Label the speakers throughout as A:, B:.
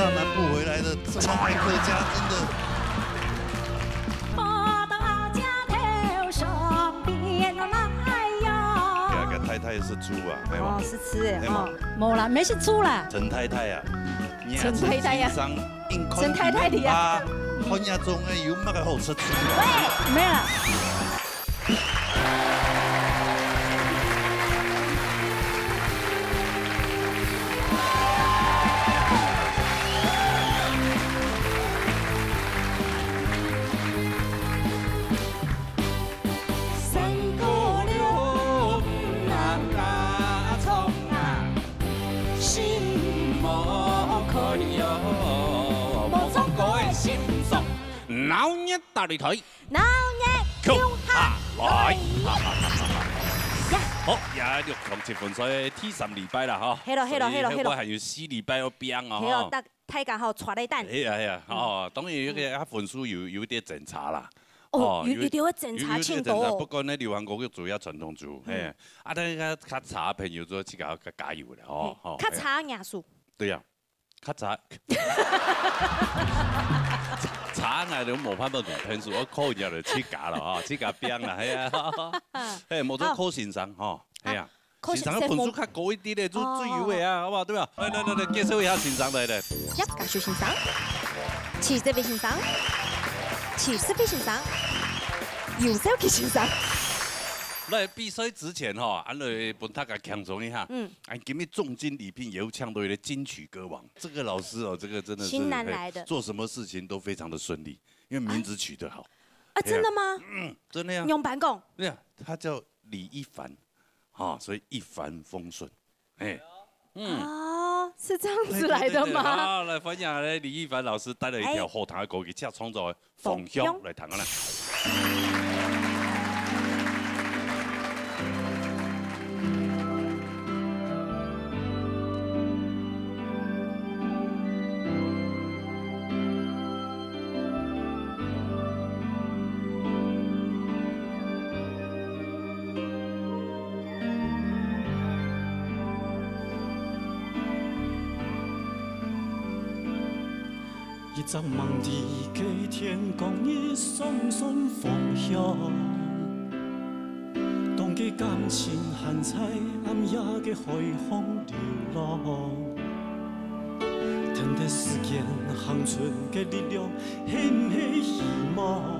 A: 到南部回来的超爱客家，真的。
B: 我到阿家头上边来呀。
A: 第二个太太是猪啊，没有？
B: 哦，是吃哎，哦，没啦，没是猪啦。
A: 陈太太啊，
B: 陈太太呀，陈太太的呀。
A: 看呀中的有乜个好吃猪？
B: 喂，没了。
C: 老热大擂台，
B: 老热跳下來。
C: 好，也六強積分賽第三禮拜啦，嗬。
B: 係咯，
C: 我還有4禮拜要拼啊，
B: 係咯，大家好，帶你蛋。
C: 係啊，哦，當然嗰個分數有啲檢查啦。
B: 哦，有啲要檢查清楚。
C: 不過呢，流行歌主要傳統組，係啊，但係較差朋友做自己要加油啦，哦。
B: 較差藝術。
C: 對啊，較差。差啊，你冇辦法同分數，我考入嚟切假啦，嗬，切假邊啦，係啊，誒冇咗考先生，嗬，係啊，先生嘅分數較高一啲咧，最優嘅啊，好唔好？對吧？來，介紹一下先生嚟咧。
B: 一個小先生，齊這位先生，齊這位先生，姚小傑先生。
C: 來比賽之前哈，俺來幫大家強調一下，俺今日重金禮聘也有搶到一個金曲歌王，這個老師哦，這個真的是
B: 新南來的，
C: 做什麼事情都非常的順利，因為名字取得好。
B: 啊，真的嗎？
C: 真的呀。
B: 用版講。
C: 對呀，他叫李一凡，哈，所以一帆風順，哎，
B: 哦，是這樣子來的嗎？
C: 好，來分享咧，李一凡老師帶了一條後台嘅歌曲，即係創造鳳香來彈啦。
D: 一张梦的给天公，一双双方向。当给感情含在暗夜的海风流浪，等待时间恒存的力量，很的希望，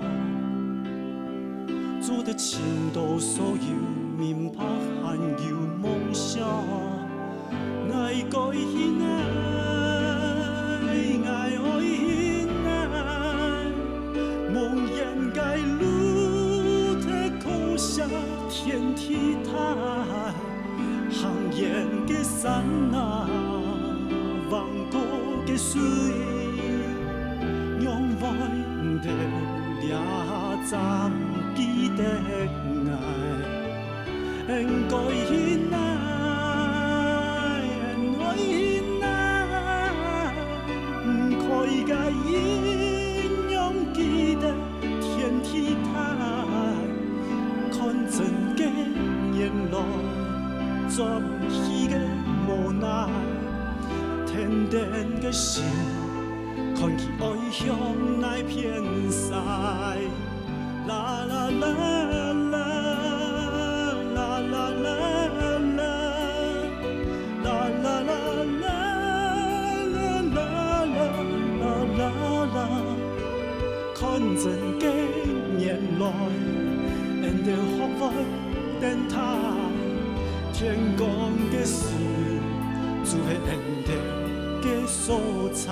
D: 做得倾倒所有明白还有梦想，爱过一爱。 梦魇街路的口下天梯台，行烟的山那，望过的水，永远的俩站记得爱，应该爱，应该爱，开个阴阳记得。 天梯台，看真嘅原來，轉去嘅無奈，天定嘅心，看佢愛向那片西，啦啦啦啦啦啦啦啦，啦啦啦啦啦啦。 看真嘅原來，人哋學會電台，天公嘅事，就係人哋嘅所在。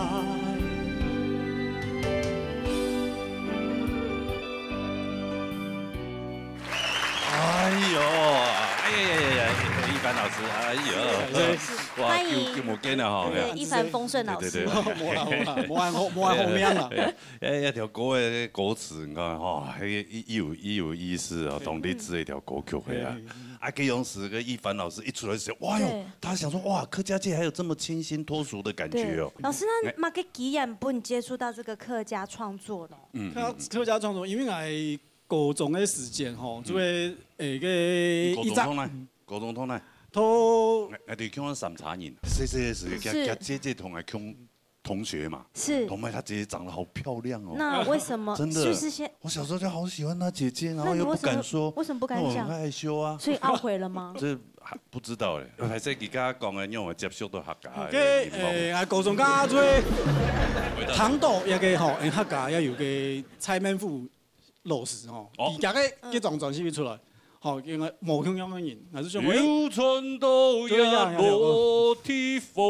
C: 哎呀！一凡老師，哎呦，哇，叫冇驚啊！
B: 對，一帆風順老師。
D: 冇後面啦。
C: 一條歌嘅歌詞，你看，哇，有意思啊，同你指一條歌曲嘅啊。啊，給勇士跟一凡老師一出來時候，哇喲，他想說，哇，客家界還有這麼清新脫俗的感覺哦。
B: 老師，那乜嘅機緣幫你接觸到這個客家創作咯？
D: 客家創作，因為係高中嘅時間吼，做誒個
C: 高中通呢？
D: 都
C: 我哋講審查員，細細嘅時間，姐同係講同学嘛，
B: 是。
C: 同麦她姐姐长得好漂亮哦。
B: 那为什么？
C: 真的，
B: 就是先。
C: 我小时候就好喜欢她姐姐，然后又不敢说。
B: 为什么不敢讲？
C: 很害羞啊。
B: 所以懊悔了吗？
C: 这还不知道嘞，还是佮他讲的，因为接触到客家的。
D: 高中加做糖豆也个吼，因客家也有个蔡满富老师吼，而家个几种转是出来，吼，因为无香的人，还是像
C: 有春豆也无地风。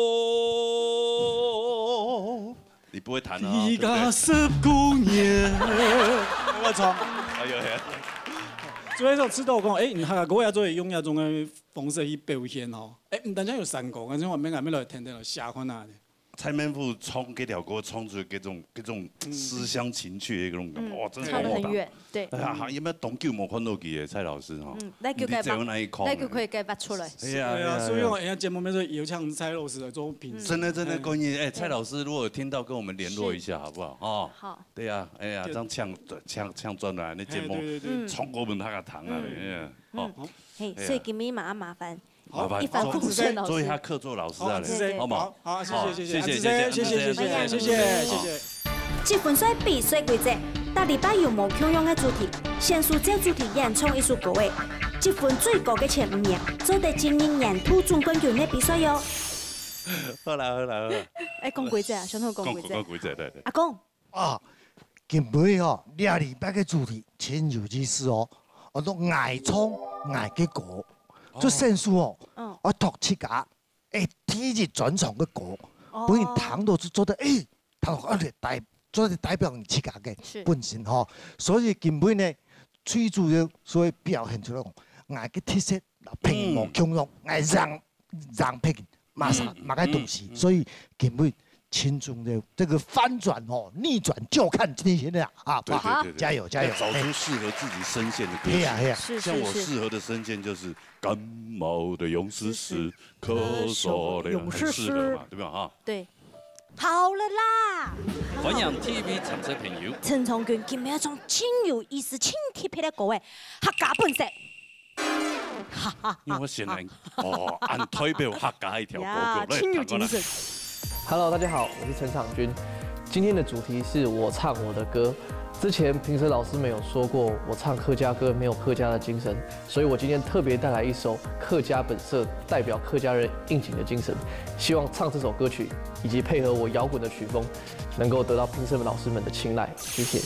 C: 你不会弹啊？
D: 一个19年，我操！
C: 哎呦！
D: 所以说，吃到讲，你客家歌也做用那种的方式去表现吼，唔单止有山歌，而且我们下面来听听了下款啊。
C: 蔡满富唱这条歌，唱出嗰种思乡情趣的嗰种感觉，哇，真
B: 唱得很远，对。
C: 哎呀，有冇董久冇看到佢嘅蔡老师哈？
B: 那就可以给发出来。
D: 对啊，所以我人家节目里面说有唱蔡老师的作品。
C: 真的，关于蔡老师如果有听到，跟我们联络一下好不好？哦，
B: 好。
C: 对呀，哎呀，这样唱转来那节目，唱歌本他个糖啊，
B: 哦。嘿，所以今天麻烦。
C: 一
B: 帆风顺老师，
C: 做一下客座老师啊，好不好？
D: 好，谢谢。
B: 积分赛比赛规则，大礼拜有无同样的主题，先输这主题演唱一首歌的，积分最高的前5名，做得今年年度总冠军的比赛哟。
C: 好啦。
B: 讲规则啊，想同讲规则。
C: 讲规则，对。
B: 阿公。
E: 啊，今尾哦，2礼拜的主题真有意思哦，我都爱唱爱嘅歌。做胜诉哦，我读7家体育专场的歌，本人糖都是做得糖做得代表7家嘅本身吼，所以根本呢，最主要所以表现出来讲，爱嘅特色平和强壮，爱让平马个东西，所以根本。青春的这个翻转哦，逆转就看今天的啊！
C: 对，
E: 加油！
C: 找出适合自己声线的歌曲。像我适合的声线就是感冒的勇士时，咳嗽的勇士时，适合嘛，对吧？哈。
B: 对。好了啦！
C: 欢迎 TV 长车朋友。
B: 陈崇军今日一种真有意思、真特别的歌诶，客家本色。
C: 因为我先来按推表客家一条歌，
B: 真有精神。
F: Hello， 大家好，我是陈昶均。今天的主题是我唱我的歌。之前评审老师们有说过，我唱客家歌没有客家的精神，所以我今天特别带来一首客家本色，代表客家人应景的精神。希望唱这首歌曲以及配合我摇滚的曲风，能够得到评审老师们的青睐。谢谢。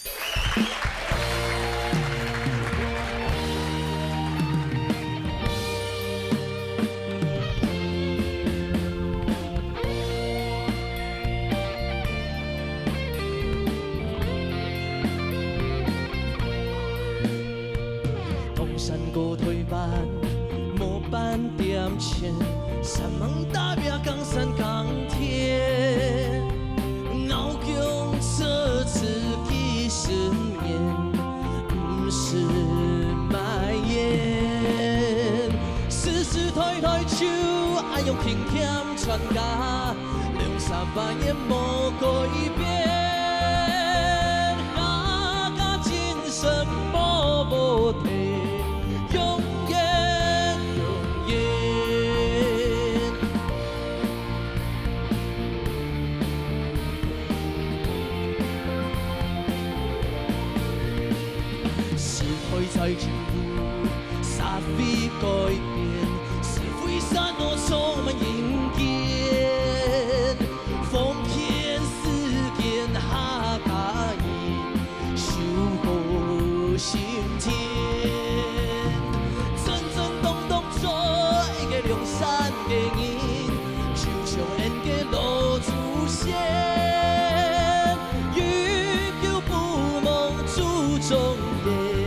G: 前山盟大别江山钢铁，傲强奢侈几十年，不是埋怨。世世代代就爱用轻欠传家，200-300年无改变，客家精神无退。在进步，煞非改变，是非山河充满阴间。封建事件下家人，守护心田。震震动动做一个良善的人，就像恩嘅老祖先，欲求不梦注重点。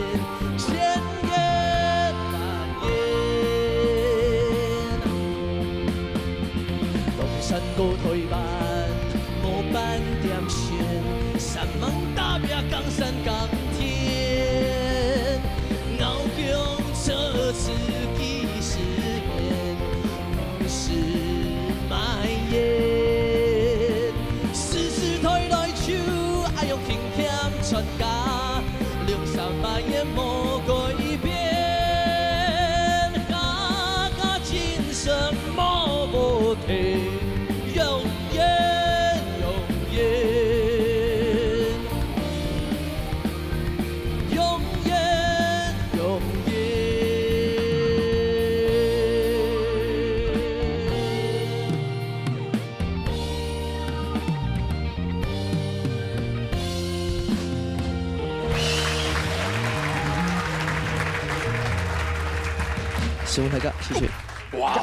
G: 高台湾，无半点线，山盟大别江山钢铁，傲强奢侈几十年，不是埋怨。世世代代就爱用轻欠传家，200-300年无改变，客家精神无退。永远。
F: 沈文台哥，谢谢。
C: 哇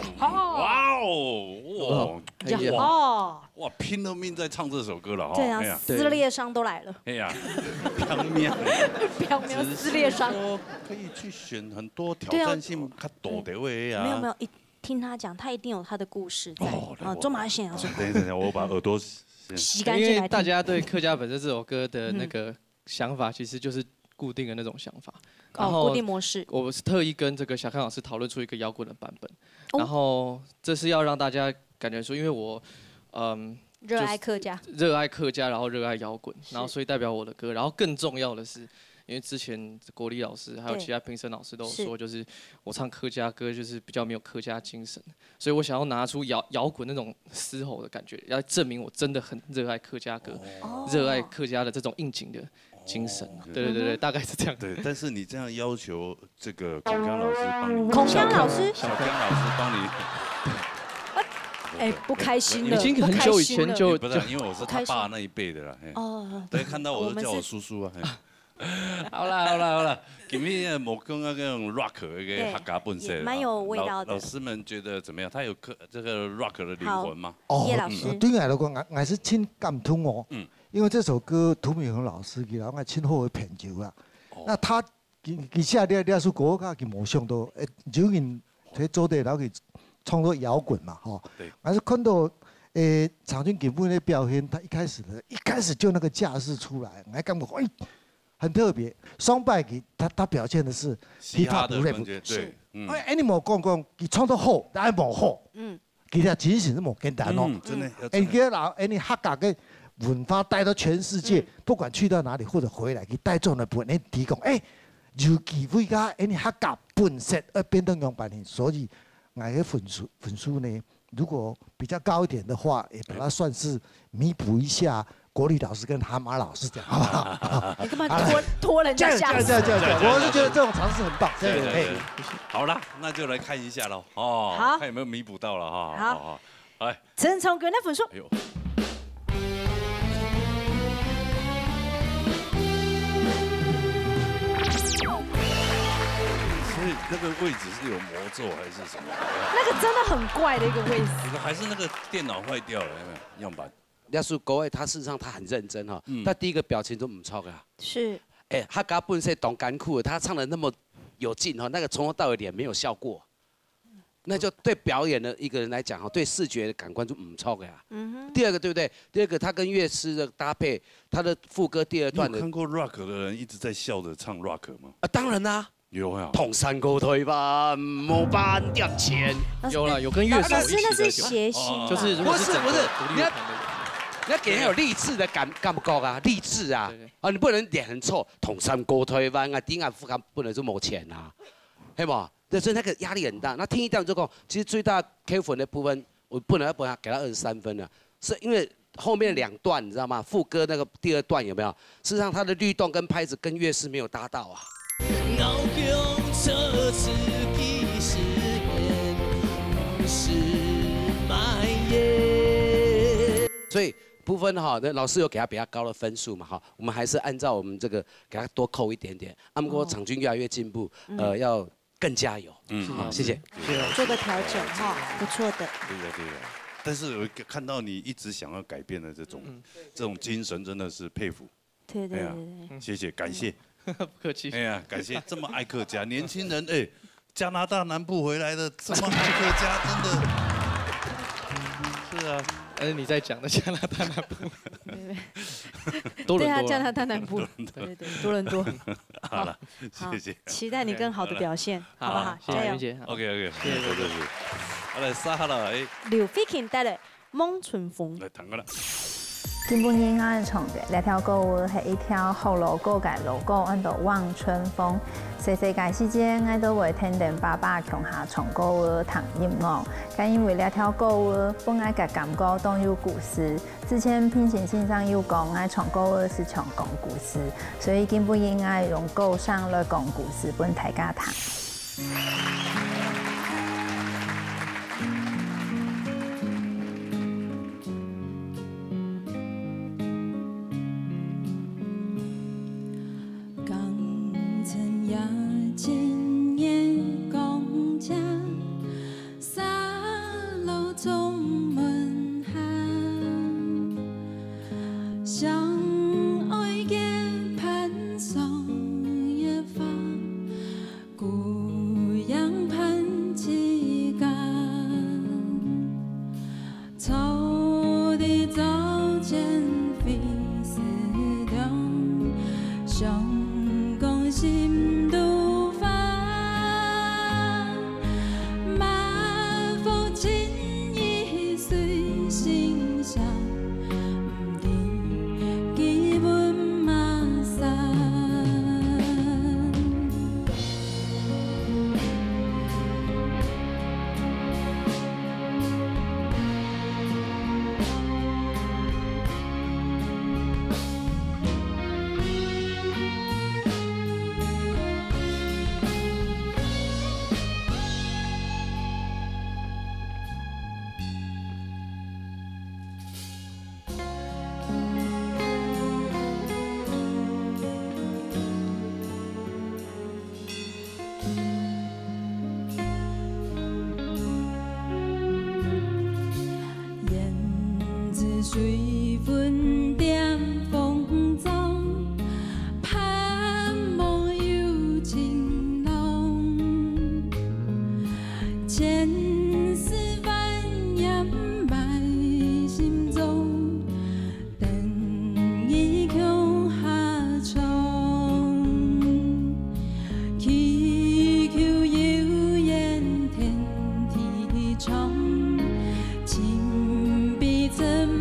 C: 哦，
B: 哦，
C: 哇，拼了命在唱这首歌了哈。
B: 对啊，撕裂伤都来了。
C: 哎呀，飘渺，
B: 飘渺撕裂伤。
C: 可以去选很多挑战性较大的位啊。
B: 没有，一听他讲，他一定有他的故事在。中马县要说。
C: 等一下，我把耳朵
B: 洗干净来听。
F: 因为大家对《客家本色》这首歌的那个想法，其实就是固定的那种想法。
B: 固定模式。
F: 我是特意跟这个小康老师讨论出一个摇滚的版本，然后这是要让大家感觉说，因为我，
B: 热爱客家，
F: 然后热爱摇滚，然后所以代表我的歌，然后更重要的是，因为之前国立老师还有其他评审老师都有说，就是我唱客家歌就是比较没有客家精神，所以我想要拿出摇滚那种嘶吼的感觉，要证明我真的很热爱客家歌，热爱客家的这种应景的精神。对，大概是这样。
C: 对，但是你这样要求这个孔锵老师帮你，
B: 孔锵老师，
C: 小锵老师帮你。
B: 哎，不开心了，
F: 已经很久以前就
C: 不是，因为我是他爸那一辈的啦。哦，对，看到我都叫我叔叔啊。好了，今天无讲那种 rock 那个客家本色，
B: 蛮有味道的。
C: 老师们觉得怎么样？他有这个 rock 的灵魂吗？
B: 叶老师，
E: 对我来讲，我是真感动哦。因为这首歌涂敏恒老师给我亲好的品酒啦。那他其实你是国家佢冇想到，有人喺做地然后佢创作摇滚嘛，哈。对。还是看到长军给部的表现，他一开始就那个架势出来，我感觉很特别。双拜给他表现的是 hip hop rap，
C: 对。
E: Animal 讲佢创作好，但係冇好。其實真是冇簡單哦。
C: 真的。
E: 佢拿客家嘅文化帶到全世界，不管去到哪裡或者回來，佢帶咗嚟本嚟提供，有機會㗎，客家本色變得用版型，所以我嘅分數呢，如果比較高一點的話，也把它算是彌補一下國立老師跟蛤蟆老師這樣，好不好？
B: 你幹嘛拖人家下水？
E: 我是覺得這種嘗試很棒。
C: 對。好啦，那就來看一下咯，好，看有沒有彌補到了哈。好，來，
B: 陳崇權的分數。
C: 那个位置是有魔咒还是什么？
B: 那个真的很怪的一个位置。
C: 还是那个电脑坏掉了，有没有样板？
H: 要是各位，他事实上他很认真哈，他第一个表情都唔错噶。
B: 是。
H: 客家本色懂干苦，他唱的那么有劲哈，那个从头到尾脸没有笑过，那就对表演的一个人来讲哈，对视觉的感官就唔错噶。第二个对不对？第二个他跟乐师的搭配，他的副歌第二段的。
C: 你有看过 rock 的人一直在笑着唱 rock 吗？
H: 当然啦。
C: 有啊，
H: 同山高退吧，莫半点钱。
F: 有跟乐手一起的。
B: 那是谐星，
F: 就是
H: 不是，你要给人有励志的感觉啊，励志啊，你不能脸很臭，同山高退吧，顶下副不能说没钱啊，对吧？所以那个压力很大。那听一段之后，其实最大 K 分的部分，我不能把它给他23分了，是因为后面2段你知道吗？副歌那个第2段有没有？事实上他的律动跟拍子跟乐师没有搭到啊。
G: 脑中这次几十年不是蔓延，
H: 所以部分哈，那老师有给他比较高的分数嘛哈，我们还是按照我们这个给他多扣一点点。不过场均越来越进步，要更加油。好，谢谢。
B: 做个调整哈，不错的。
C: 对的。但是我看到你一直想要改变的这种精神，真的是佩服。
B: 对，
C: 谢谢，感谢。
F: 不客气。
C: 哎呀，感谢这么爱客家年轻人，加拿大南部回来的这么爱客家，真的。是啊，
F: 但是你在讲的加拿大南部。
B: 多伦多。对啊，加拿大南部。对，多伦多。
C: 好了，谢谢。
B: 期待你更好的表现，好不好？加油。
C: OK， 谢谢。好来杀了，
B: 刘飞琴带来《梦春风》。
C: 来弹个了。
I: 今本日我唱嘅呢条歌係一條好老歌嘅老歌，叫做《望春風》。細個時間我都會聽到爸爸強下唱歌嘅彈音樂，但因為呢條歌本來嘅感覺都有故事。之前平行線上有講我唱歌是唱講故事，所以今本日我用歌上來講故事，俾大家聽。
J: 今夜公家。 孤阳盼起家，草地早见飞丝中，上公心都发，马夫情意随心想，不定基本马散。水分点风中，盼望有情浓。千丝万言埋心中，等伊向下冲。祈求有缘天地长，情比尘。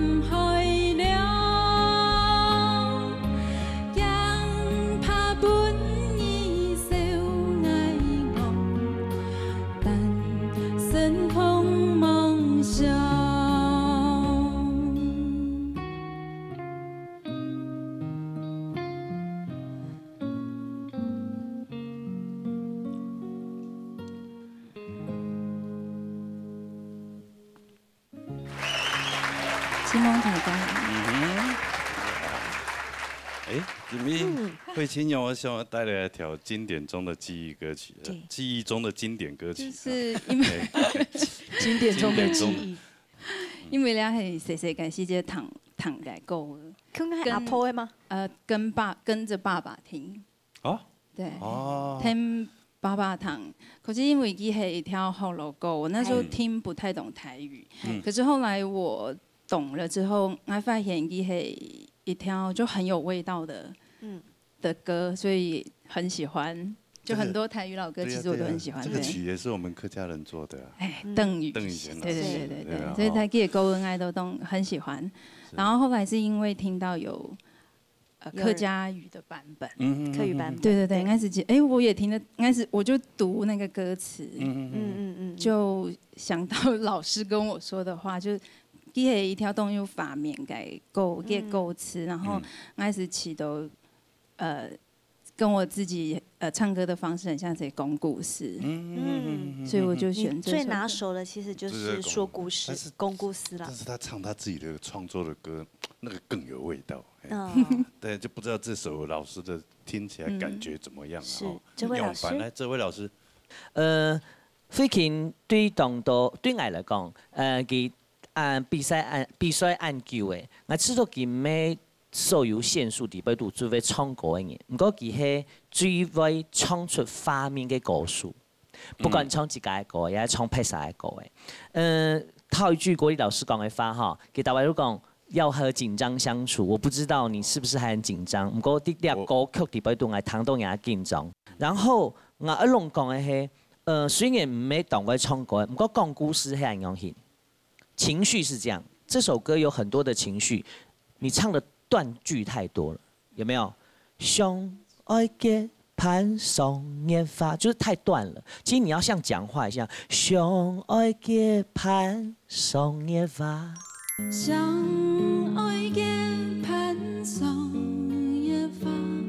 C: 今天慧清要我向我带来一条经典中的记忆歌曲，记忆中的经典歌曲，
J: 就是因为
K: 经典中的记忆。
J: 因为咧係細細個時節糖嘅歌，
B: 佢係阿婆嘅嗎？
J: 跟着爸爸聽。
C: 哦。
J: 對。哦。聽爸爸唱，可是因為佢係一條好老歌，我那時候聽不太懂台語，可是後來我懂了之後，我發現佢係一條就很有味道的歌，所以很喜歡。就很多台語老歌，其實我都很喜歡。
C: 這個曲也是我們客家人做的。
J: 哎，鄧宇
C: 賢。
J: 對，所以台語歌我都很喜歡。然後後來是因為聽到有客家語的版本，
B: 客語版本。
J: 對，開始我也聽得，開始我就讀那個歌詞，就想到老師跟我說的話，就佢係一條動用法面嘅歌詞，然後開始起到跟我自己唱歌的方式很像在講故事，所以我就選這首。
B: 最拿手的其實就是說故事、講故事啦。
C: 但是他唱他自己的創作的歌，那個更有味道。對，就不知道這首老師的聽起來感覺怎麼樣？
B: 是，這位老師。
C: 來，這位老師。
K: 慧清對當到對我來講，佢比賽研究嘅，我知道佢咩。所有線數地俾度最會唱歌嘅人，唔過佢係最會唱出畫面嘅歌數，不管唱自己嘅歌，也係唱披薩嘅歌嘅。套一句國立老師講嘅話哈，給大家都講要和緊張相處。我不知道你是不是還很緊張，唔過啲啲歌曲地俾度我聽到也緊張。然後我一路講嘅係，雖然唔係當我唱歌，唔過講故事係很容易，情緒是這樣。這首歌有很多的情緒，你唱的斷句太多了，有沒有？相愛結盼送年華，就是太斷了。其實你要像講話一樣，相愛結盼送年華。
J: 相愛結盼送年華，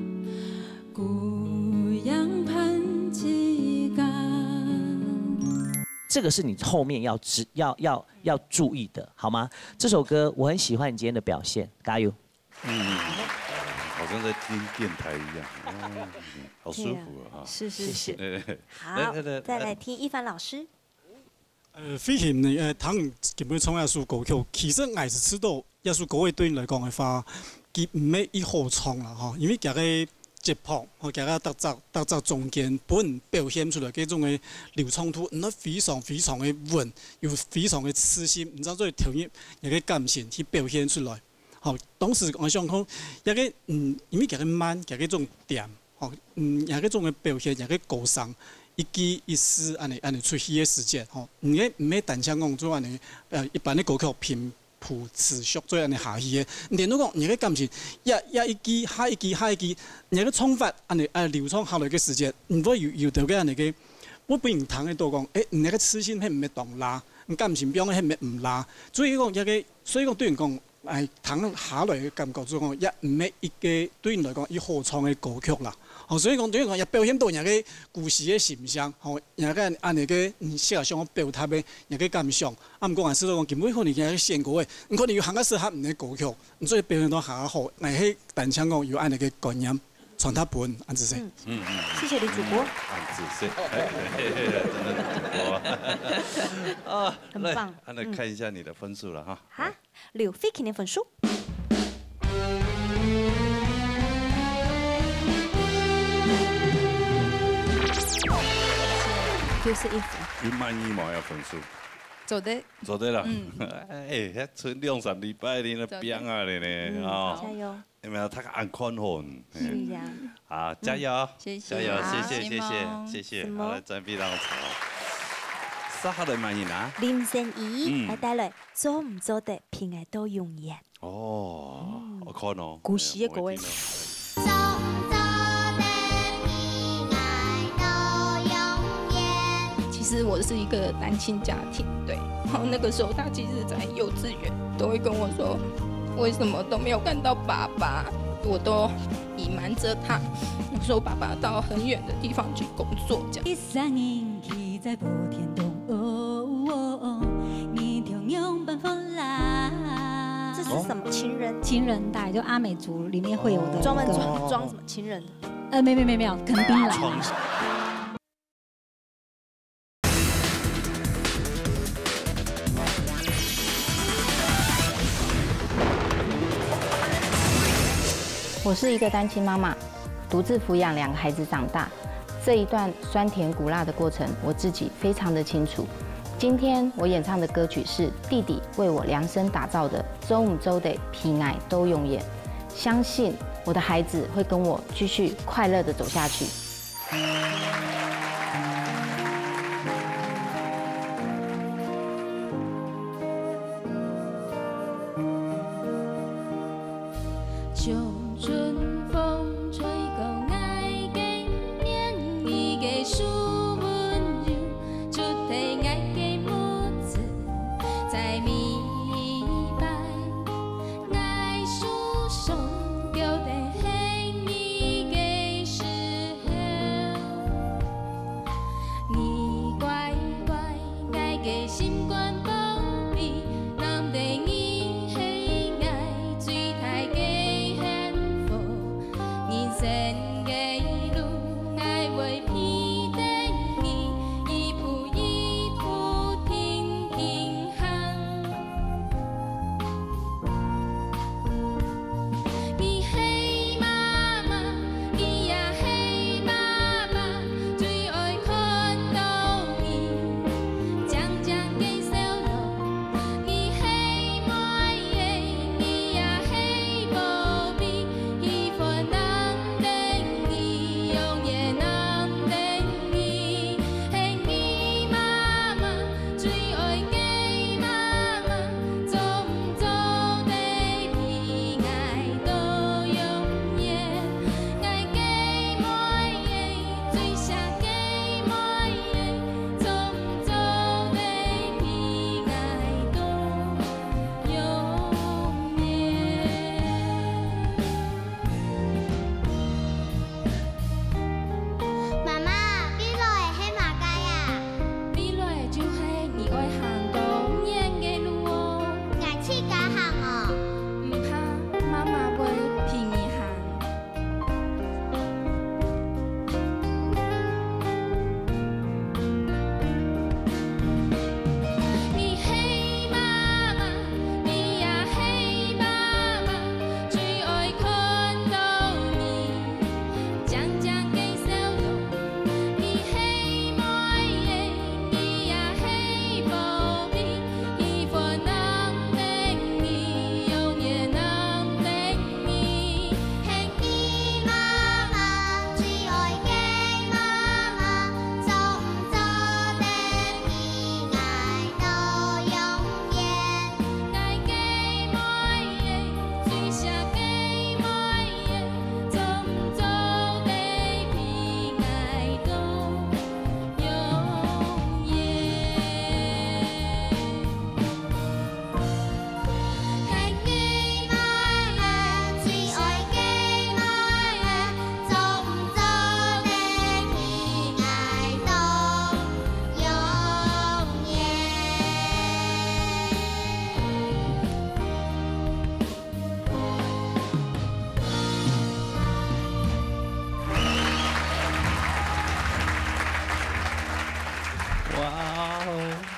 J: 孤陽盼起家。
K: 這個是你後面要注意的，好嗎？這首歌我很喜歡你今天的表現，加油！
C: 好像在聽電台一樣，好舒服啊！
B: 是，好，再來聽一帆老師。
D: 慧清呢，聽基本唱一首歌曲，其實我是知道一首歌對你來講嘅話，佢唔係一好唱啦，哈，因為佢嘅节拍，吼，行到踏走中间，本表现出来嗰种嘅流畅度，那非常的稳，又非常的痴心，唔知做调音一个感情去表现出来。吼，当时我想讲，一个因为行个慢，行个种点，吼，行个种嘅表现，行个高尚。一句一诗，安尼出戏的时间，吼，唔免单枪讲做安尼，一般的歌曲平铺持续做安尼下去的。连如讲你个感情，一句下一句，你个唱法安尼流畅下来嘅时间，唔会有到个安尼个，我不认同嘅都讲，你个痴心迄唔免动拉，感情表迄唔免唔拉，所以讲所以讲对人讲，弹下来嘅感觉做讲，唔免一个对人来讲，伊好唱嘅歌曲啦。哦，所以讲，对于讲也表现到人个故事的形象，吼，人个安尼个适合上表达的人个感想。啊，毋过也是讲，根本可能人个先过的，可能有行个适合唔个歌曲，所以表现到下好，但是单枪讲有安尼个观念传达本，安子说。
B: 谢谢李主播。
C: 安子说，真的是主播。啊，
B: 很棒。
C: 来看一下你的分数了哈。
B: 好，刘飞琴的分数。91分。
C: 你满意吗？要分数？
J: 做得
C: 了。哎，遐剩2-3礼拜你那变啊咧呢，哦。
B: 加油！
C: 有没有？他安宽混。
B: 是呀。
C: 好，加油！
J: 谢谢，
C: 加油！谢谢。好了，暂避让潮。3号人满意哪？
B: 林圣仪来带来做唔做得平安都永远。
C: 哦，我看哦。
B: 故事的各位。
L: 其实我是一个单亲家庭，对。然后那个时候他其实在幼稚园都会跟我说，为什么都没有看到爸爸，我都隐瞒着他。有时候爸爸到很远的地方去工作，这样。
B: 这是什么情人？
M: 情人带就阿美族里面会有的，
B: 专门装什么情人的？
M: 没有，可能槟榔。
I: 我是一个单亲妈妈，独自抚养2个孩子长大。这一段酸甜苦辣的过程，我自己非常的清楚。今天我演唱的歌曲是弟弟为我量身打造的《周唔周的皮奶都永远》，相信我的孩子会跟我继续快乐的走下去。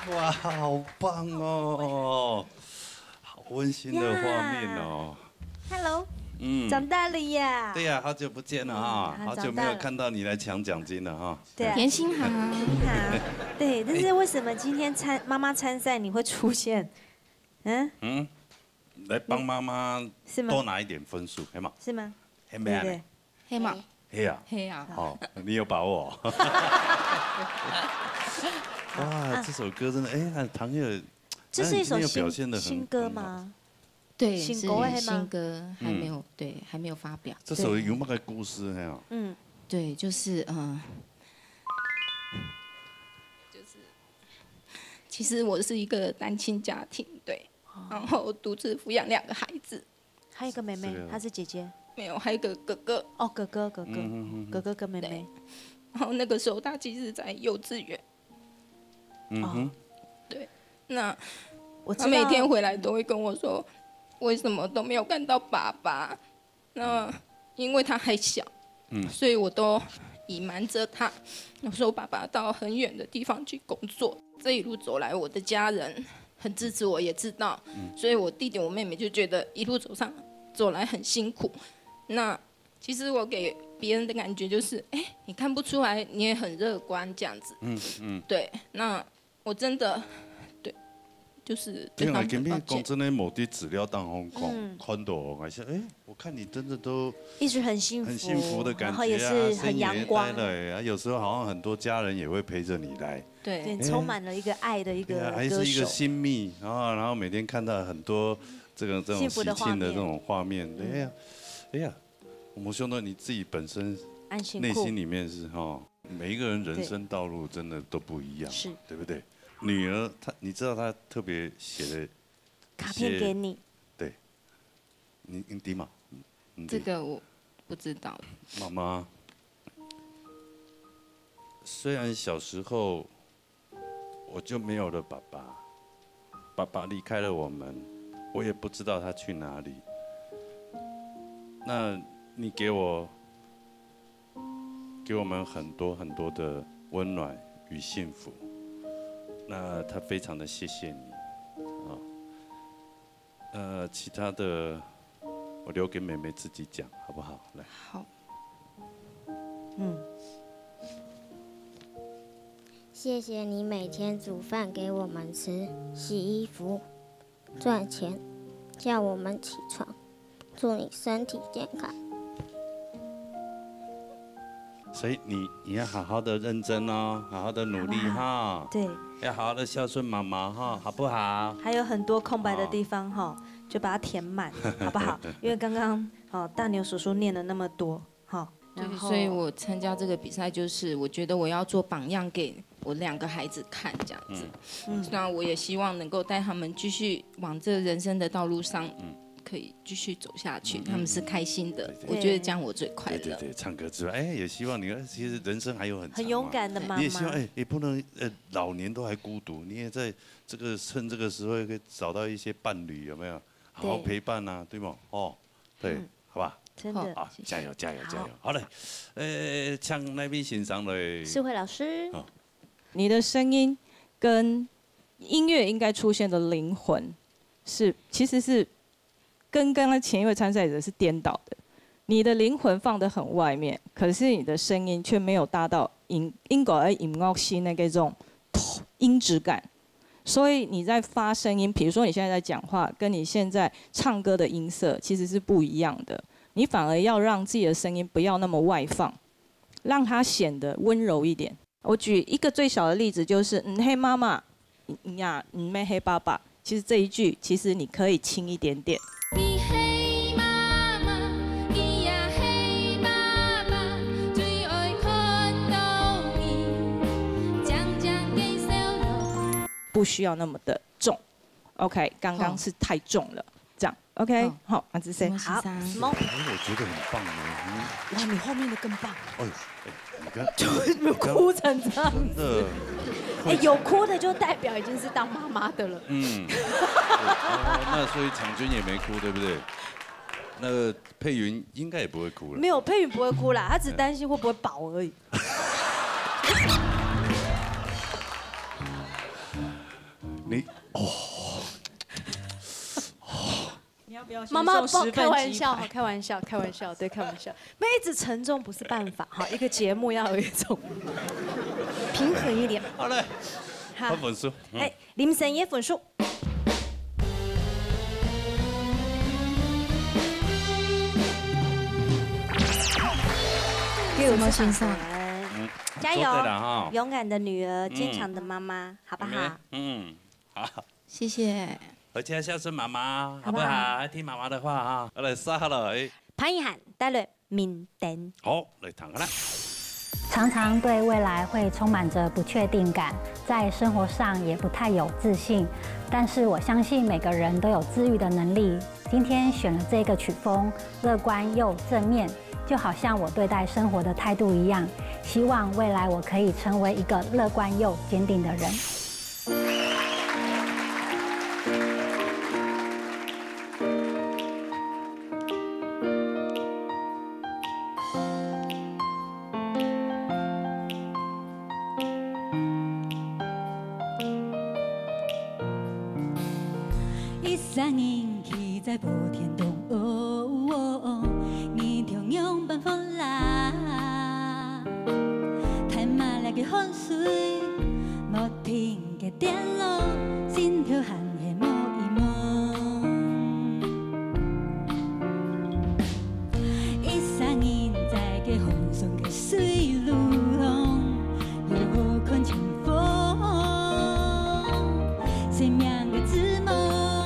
C: 哇，好棒哦，好温馨的画面哦。
B: Hello， 长大了呀。
C: 对呀，好久不见了啊，好久没有看到你来抢奖金了哈。
B: 对，
L: 甜心好，
B: 你好。对，但是为什么今天妈妈参赛你会出现？
C: 来帮妈妈多拿一点分数，黑吗？
B: 是吗？
C: 黑没啊？
L: 黑吗？
C: 黑啊！
L: 黑啊！
C: 好，你有把握。哇，这首歌真的，哎，唐烨，
B: 这是一首
C: 新
B: 歌吗？
L: 对，是新歌，还没有还没有发表。
C: 这首有没有故事？还有，
L: 对，就是其实我是一个单亲家庭，对，然后独自抚养2个孩子，
B: 还有一个妹妹，她是姐姐，
L: 没有，还有一个哥哥。
B: 哦，哥哥跟妹妹。
L: 然后那个时候他其实在幼稚园。对，那他每天回来都会跟我说，为什么都没有看到爸爸？那因为他还小，所以我都隐瞒着他。有时候爸爸到很远的地方去工作，这一路走来，我的家人很支持我，也知道，所以我弟弟我妹妹就觉得一路走来很辛苦。那其实我给别人的感觉就是，哎，你看不出来，你也很乐观这样子。对，那我真的，对，就是对他们很抱歉。
C: 讲真的，某啲资料当中看到，我想，哎，我看你真的都
B: 一直很幸
C: 福的感觉啊，
B: 然后也是很阳光
C: 的。有时候好像很多家人也会陪着你来，
B: 对，充满了一个爱的一个歌手，
C: 还是一个新秘，然后每天看到很多这种喜庆的这种画面，哎呀。我兄弟，你自己本身内心里面是哈，每一个人人生道路真的都不一样，
B: 是，
C: 对不对？女儿你知道她特别写的
B: 卡片给你，
C: 对，你弟嘛？
L: 这个我不知道。
C: 妈妈，虽然小时候我就没有了爸爸，爸爸离开了我们，我也不知道他去哪里。那你给我们很多很多的温暖与幸福，那他非常的谢谢你，其他的我留给妹妹自己讲，好不好？来。
L: 好。
N: 谢谢你每天煮饭给我们吃，洗衣服，赚钱，叫我们起床，祝你身体健康。
C: 所以你要好好的认真哦，好好的努力哈。
B: 对，
C: 要好好的孝顺妈妈哈，好不好？
B: 还有很多空白的地方哈，就把它填满，好不好？因为刚刚大牛叔叔念了那么多哈，
L: 对，所以我参加这个比赛，就是我觉得我要做榜样给我2个孩子看，这样子。那我也希望能够带他们继续往这人生的道路上。可以继续走下去，他们是开心的，我觉得这样我最快乐。
C: 对，唱歌之外，哎，也希望你，其实人生还有很
B: 勇敢的妈妈，
C: 你也希望，哎，也不能老年都还孤独，你也在趁这个时候可以找到一些伴侣，有没有？好好陪伴啊，对吗？对，好吧。
B: 真的，
C: 好，加油！好嘞，唱那边欣赏嘞。
B: 世慧老师，
J: 你的声音跟音乐应该出现的灵魂其实是。跟刚刚前一位参赛者是颠倒的，你的灵魂放得很外面，可是你的声音却没有达到音乐的音乐性那种音质感，所以你在发声音，比如说你现在在讲话，跟你现在唱歌的音色其实是不一样的，你反而要让自己的声音不要那么外放，让它显得温柔一点。我举一个最小的例子，就是黑妈妈呀，没黑爸爸，其实这一句其实你可以轻一点点。
O: 黑妈妈，你呀黑妈妈，最爱看到你，将给笑容。
J: 不需要那么的重 ，OK， 刚刚是太重了，这样 ，OK， 好，那这谁？
B: 好，
C: 我觉得很棒呢。
B: 哇，你后面的更棒。
C: 你看，
B: 就哭成这样
C: 子。
B: 有哭的就代表已经是当妈妈的了。
C: 那所以场君也没哭，对不对？那个佩云应该也不会哭了。
B: 没有，佩云不会哭啦，她只担心会不会饱而已。 妈妈不
J: 10
B: 开玩笑，
J: 分鸡排
B: 开玩笑，开玩笑，对，开玩笑。妹子沉重不是办法哈，一个节目要有一种平衡一点。
C: 好嘞，
B: 好
C: 分分数。
B: 哎，林森也分数。
M: 给我们欣赏。
B: 加
C: 做对了哈
B: 油！勇敢的女儿，坚强的妈妈，好不好？
C: 嗯，好。
M: 谢谢。
C: 而且孝顺妈妈，好不
B: 好不好
C: 好？听妈妈的话啊。我来杀了，哎。
B: 潘一涵带来明灯。
C: 好，来躺下来。
P: 常常对未来会充满着不确定感，在生活上也不太有自信。但是我相信每个人都有治愈的能力。今天选了这个曲风，乐观又正面，就好像我对待生活的态度一样。希望未来我可以成为一个乐观又坚定的人。
Q: 一三年起在无天东，你中央办法啦，太马来嘅汗水，无停嘅电路，心跳喊嘅摸一摸。一三年在嘅风霜嘅水路，有看清风，生命嘅织梦。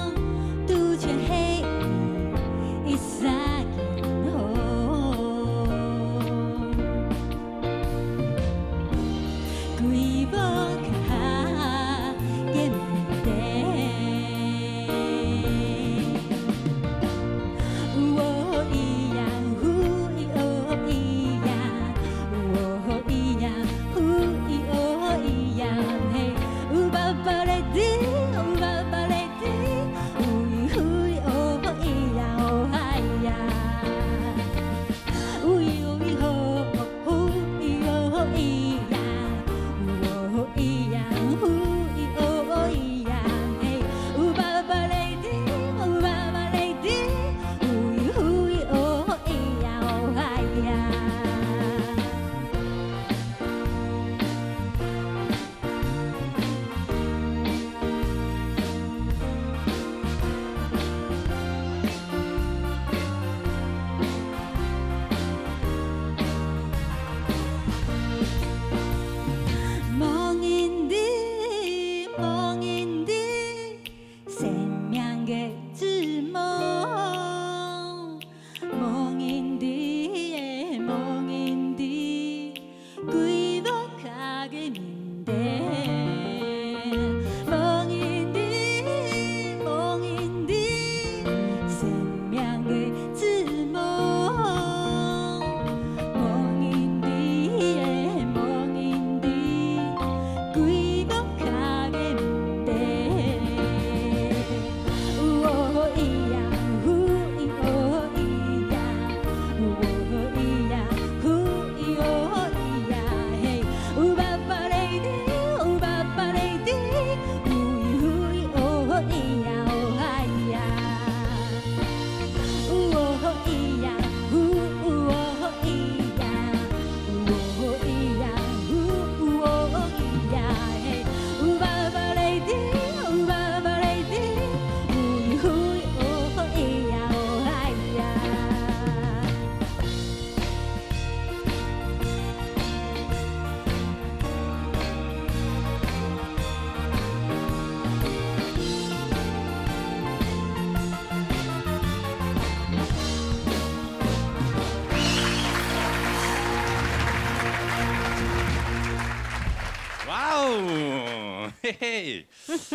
C: 嘿嘿，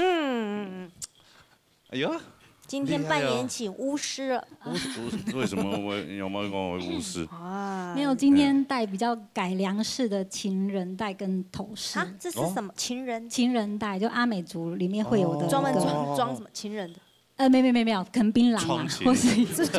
C: 哎呦，
B: 今天扮演起巫师了。
C: 为什么我有没有跟我巫师？
M: 没有，今天戴比较改良式的情人带跟头饰。
B: 这是什么？情人
M: 带，就阿美族里面会有的。
B: 专门装什么情人的？
M: 没有，可能槟榔啊，或是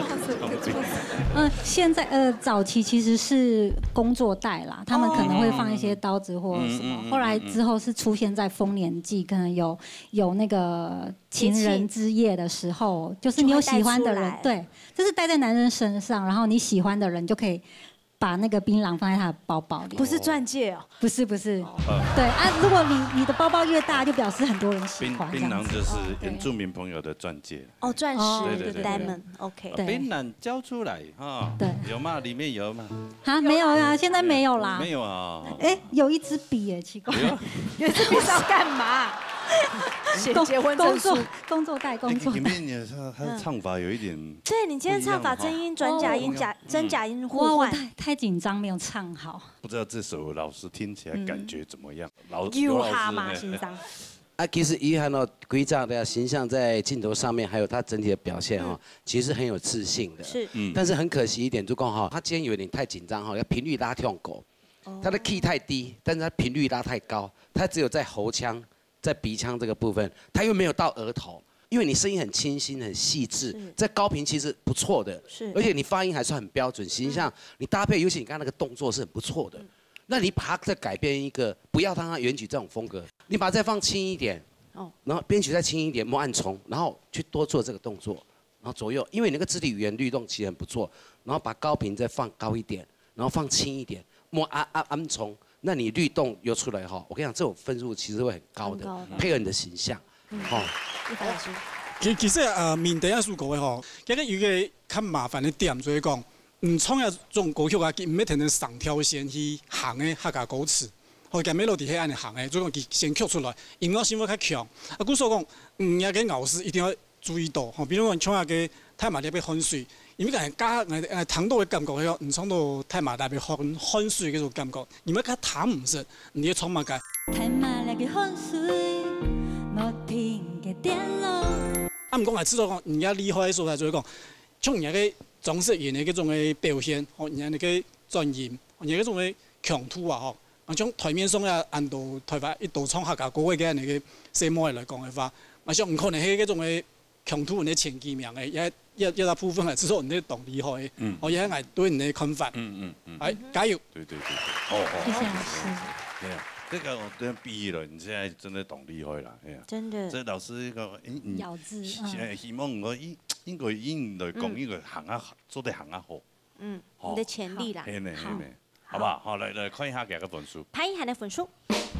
M: 现在早期其实是工作袋啦，他们可能会放一些刀子或什么。后来之后是出现在丰年祭，可能有那个情人之夜的时候，就是你有喜欢的人，对，这是戴在男人身上，然后你喜欢的人就可以把那个槟榔放在他的包包里。
B: 不是钻戒哦，
M: 不是，对啊，如果你的包包越大，就表示很多人喜欢。
C: 槟榔就是原住民朋友的钻戒。
B: 哦，钻石的 diamond，OK。
C: 槟榔交出来哈，对，有吗？里面有吗？
M: 啊，没有呀，现在没有啦。
C: 没有啊。
M: 哎，有一支笔哎，奇怪。
B: 有一支笔是要干嘛？写结婚证书、
M: 工作袋。
C: 里面他的唱法有一点。
B: 对你今天唱法真音、转假音、真假音互换，
M: 太紧张没有唱好。
C: 不知道这首老师听起来感觉怎么样？
B: 有哈嘛欣赏。
H: 其实遗憾归藏的形象在镜头上面，还有他整体的表现其实很有自信的。
B: 是，
H: 但是很可惜一点，就刚好他今天有点太紧张要频率拉跳狗，他的 key 太低，但是他频率拉太高，他只有在喉腔。在鼻腔这个部分，他又没有到额头，因为你声音很清新、很细致，在高频其实不错的，而且你发音还算很标准，形象你搭配，尤其你刚刚那个动作是很不错的。那你把它再改变一个，不要让它原曲这种风格，你把它再放轻一点，然后编曲再轻一点，摸按冲，然后去多做这个动作，然后左右，因为你那个肢体语言律动其实很不错，然后把高频再放高一点，然后放轻一点，摸按冲。那你律动又出来我跟你讲，这种分数其实会很高的，配合你的形象。
B: 一凡老师，
R: 其实面第一首歌嘅其实有一个较麻烦的点，就是讲，创业这种歌曲唔要天天上跳线去行的客家歌词，或者 melody 迄安尼行的，所以讲先曲出来，音乐性会较强。故所讲，也个老师一定要注意到，比如讲创业个太麻粒要分水。因为佢加糖度嘅感覺，佢唔創到太麻大嘅汗水嗰種感覺，因為佢淡唔實，你要創乜嘅？太麻辣嘅汗水，無停嘅電路。唔講係知道講，人家厲害嘅所在就係講，從人家嘅裝飾員嘅嗰種嘅表現，人家嘅專業，人家嗰種嘅強度啊，從台面上啊，按到台灣一度創客家歌嘅人嘅細模嚟講嘅話，我想唔可能係嗰種嘅強度嘅前幾名嘅，一大部分係知道人哋懂厲害，我也係對人哋看法，係加油！
C: 對，
M: 謝謝老師。
C: 對啊，這個我都畢業了，你現在真的懂厲害啦，係啊，
B: 真的。
C: 這老師一個
M: 咬字，
C: 希望我應該講應該行啊，做得行啊好。
B: 你的潛力啦。
C: 好不好？好，來看一下幾個分數。
B: 睇一下你分數。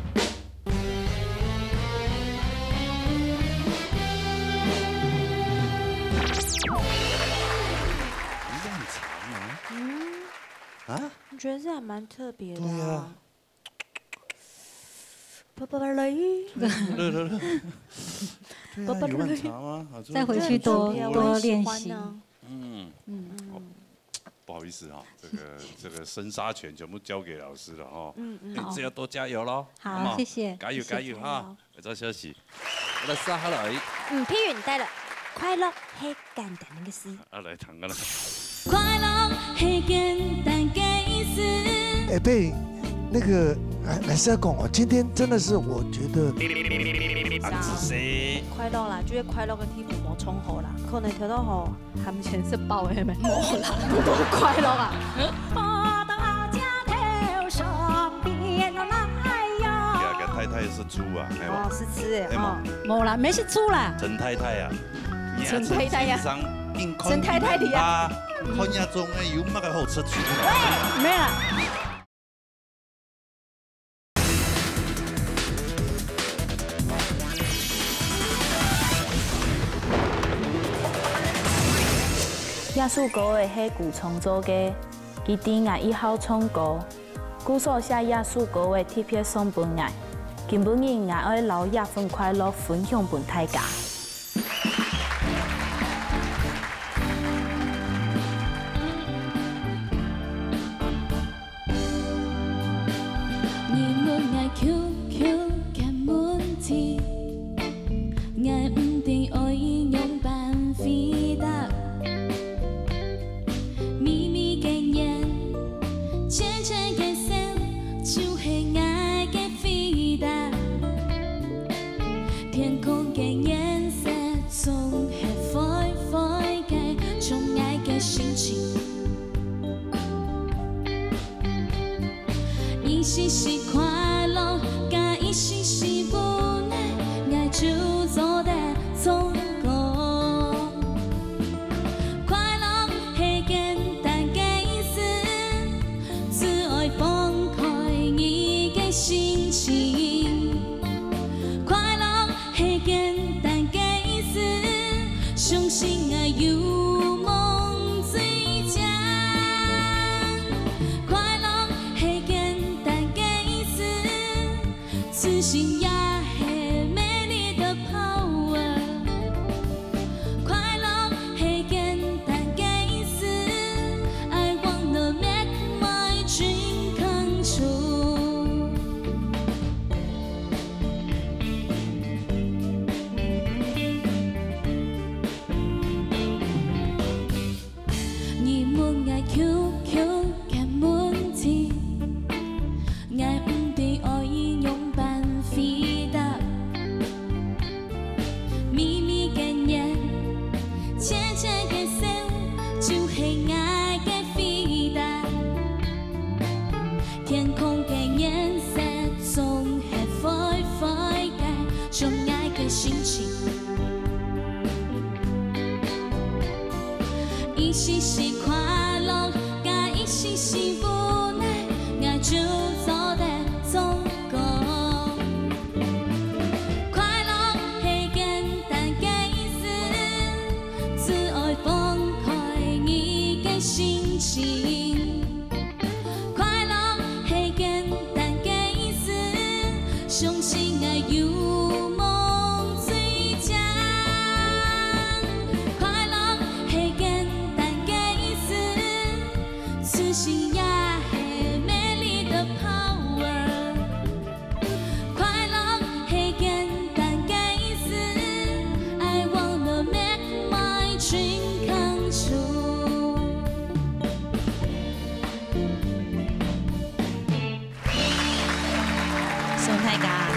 B: 我觉得这还蛮特别的。对啊。
M: 再回去多练习。
C: 不好意思这个生杀权全部交给老师了这要多加油咯。
M: 好，谢谢。
C: 加油哈！再休息。我来撒下来。
B: 譬如你带了快乐很简单那个诗。
C: 来唱个啦。
Q: 快乐很简单的意思。
E: 被那个来师讲今天真的是我觉得。
B: 快乐啦，就是快乐嘅天父冇充好啦，可能睇到好含錢是爆嘅咩？冇啦，都快樂啊！
Q: 我到家頭上邊來呀！
C: 個太太是豬啊，係嘛？
B: 是吃誒，
M: 冇啦，沒是豬啦。
C: 陳太太啊，
B: 陳太太呀，陳太太的呀，
A: 看亞中誒有乜嘅好吃豬？
B: 喂，沒啦。
S: 耶穌歌嘅係古創作嘅，佢點解以後唱歌？故所寫耶穌歌嘅特別送俾我，根本人愛愛留一份快樂分享俾大家。
Q: 天空嘅顏色總係此心也是美丽的 power。快乐是简单的事 ，I wanna make my dream come true。你们爱 QQ 嘅问题，爱唔对爱用办飞答，咪咪嘅眼，切切嘅手，就是爱嘅飞答。天空嘅颜色总系灰灰嘅，像爱嘅心情。一时是快乐，加一时是无奈，爱就走得总够。快乐是简单的事，只爱放开你的心情。快乐是简单的事，相信爱有梦最佳。快乐是简单的事，此心也是美丽的 power。快乐是简单的事 ，I wanna make my dream come true。
S: 宋太家，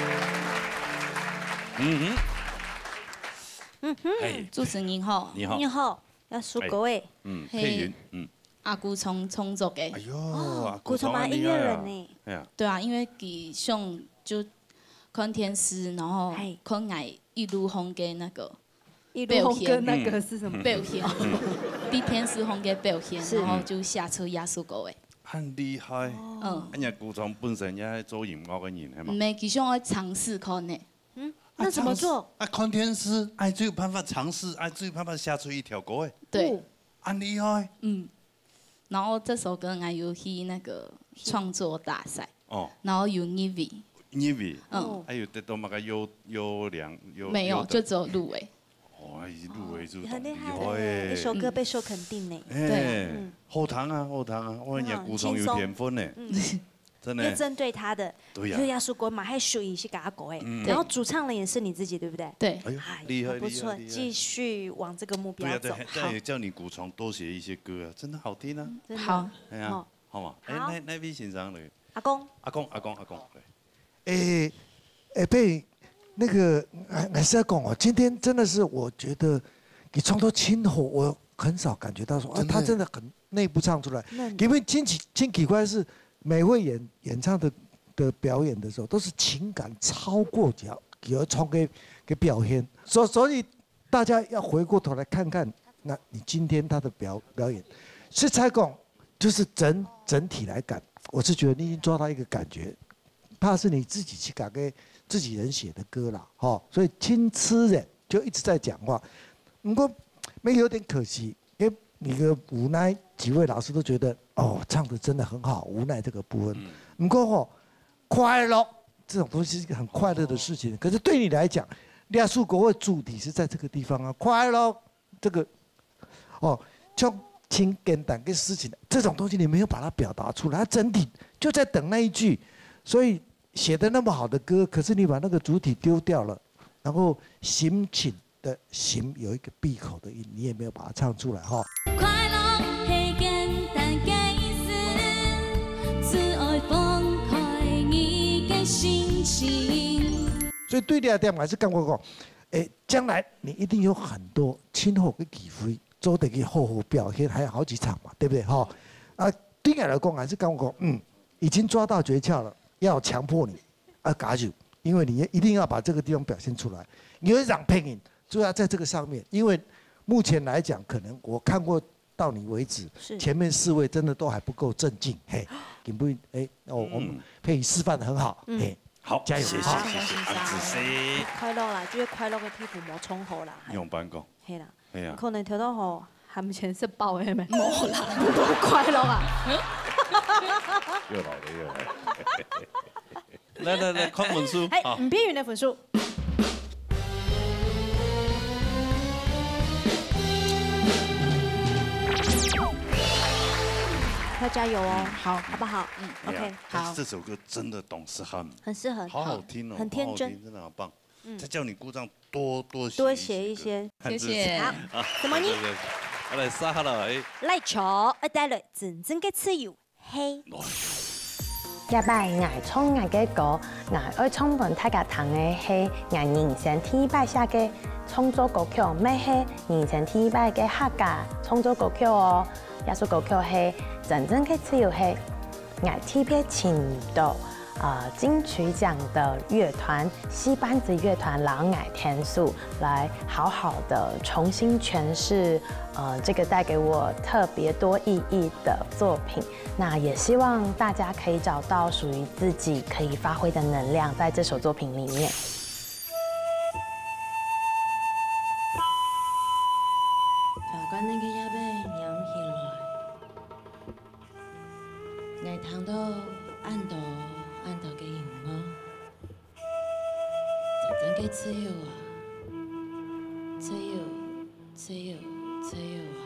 S: 主持人好，
C: 你好
B: 你好，要数各位。
C: 佩云，
S: 阿姑创作的。
C: 哎呦，
B: 古崇嘛音乐人呢？
C: 哎呀，
S: 对啊，因为佢想就看天师，然后看爱一路红嘅那个
B: 一
S: 表
B: 路红跟那个是什么？
S: 表现，比天师红嘅表现，
B: 是
S: 然后就写出耶稣歌的。
C: 很厉害。人家古装本身也係做音樂嘅人，係嘛？
S: 唔係，佢想去嘗試看呢。
B: 那怎么做？
A: 啊，看电视，哎，最有办法尝试，哎，最有办法写出一条歌哎。
S: 对，
A: 很厉害。
S: 然后这首歌还有去那个创作大赛，
C: 哦，
S: 然后有入围，
C: 因為還有得到乜嘅優良
S: 没有，就只有入围。
C: 哦，入圍就
B: 很厉害
C: 厲害
B: 的，一首歌备受肯定呢。
C: 對，後堂啊，後堂啊，我人家古裝有天分呢，真的。
B: 就針對他的，
C: 對呀
B: 就亞叔國馬還屬於是給他歌哎，
C: 嗯
B: 然後主唱人也是你自己，對不對？
S: 對，
C: 哎呦，厲害
B: 不錯，
C: 厲害。
B: 繼續往這個目標走。
C: 對，叫你古裝多寫一些歌啊，真的好聽啊。
S: 好，
C: 係啊，好嘛？哎，那位先生嚟。
B: 阿公。
C: 阿公。
E: 被那個還是要講哦，今天真的是我覺得你創作親火，我很少感覺到說啊，他真的很內部唱出來。因為真奇怪是每位演唱的表演的時候，都是情感超過而從給表現，所以大家要回過頭來看看，那你今天他的表演，是才講就是整體來講，我是覺得你已經抓到一個感覺，怕是你自己去改給自己人寫的歌啦，哈，所以青痴人就一直在講話，不過沒有點可惜，因為你個無奈幾位老師都覺得哦唱得真的很好，無奈這個部分，不過哦快樂這種東西是一個很快樂的事情，可是對你來講，亞述國會主題是在這個地方啊，快樂這個哦就挺簡單的事情，這種東西你沒有把它表達出來，它整體就在等那一句，所以寫得那麼好的歌，可是你把那個主體丟掉了，然後心情的心有一個閉口的音，你也沒有把它唱出來哈。
Q: 快樂係簡單嘅事，只愛放開你嘅心情。
E: 所以對你來講，還是感覺講，將來你一定有很多今後嘅機會做得去好好表現，還有好幾場嘛，對不對哈？啊，對你來講，還是感覺講，已經抓到訣竅了。要強迫你加入，因為你一定要把這個地方表現出來。你會讓配音就要在這個上面，因為目前來講，可能我看過到你為止，前面4位真的都還不夠鎮靜。嘿，給不我們配音示範得很好。嘿，
C: 好，
E: 加油！
C: 謝謝，安子師。
B: 快樂啦，就是快樂嘅天賦冇衝好啦。
C: 用班講。
B: 係啦。
C: 係啊。
B: 可能跳到好，含錢是爆嘅咩？冇啦，快樂啊！
C: 又來了。 来，看本书。
T: 哎，唔边缘的分数。要加油哦，好不好？OK， 好。
A: 这首歌真的懂事
T: 很适合，
A: 好好听哦，
T: 很天真，
A: 真的好棒。再叫你鼓掌，多
T: 写一些，
C: 谢谢。
T: 好，什么呢？
C: 我来撒了，哎。
T: 来唱，带来真正的自由，嘿。
U: 一摆爱唱爱嘅歌，爱爱唱本大家听嘅係愛人生第一擺寫嘅創作歌曲，咩係人生第一擺嘅客家創作歌曲哦。耶穌歌曲係真正嘅自由係愛特別請到金曲獎的樂團西班子樂團老愛天數來好好的重新詮釋這個帶給我特別多意義的作品。那也希望大家可以找到屬於自己可以發揮的能量，在這首作品裡面。
V: 自由啊，自由，自由，自由啊！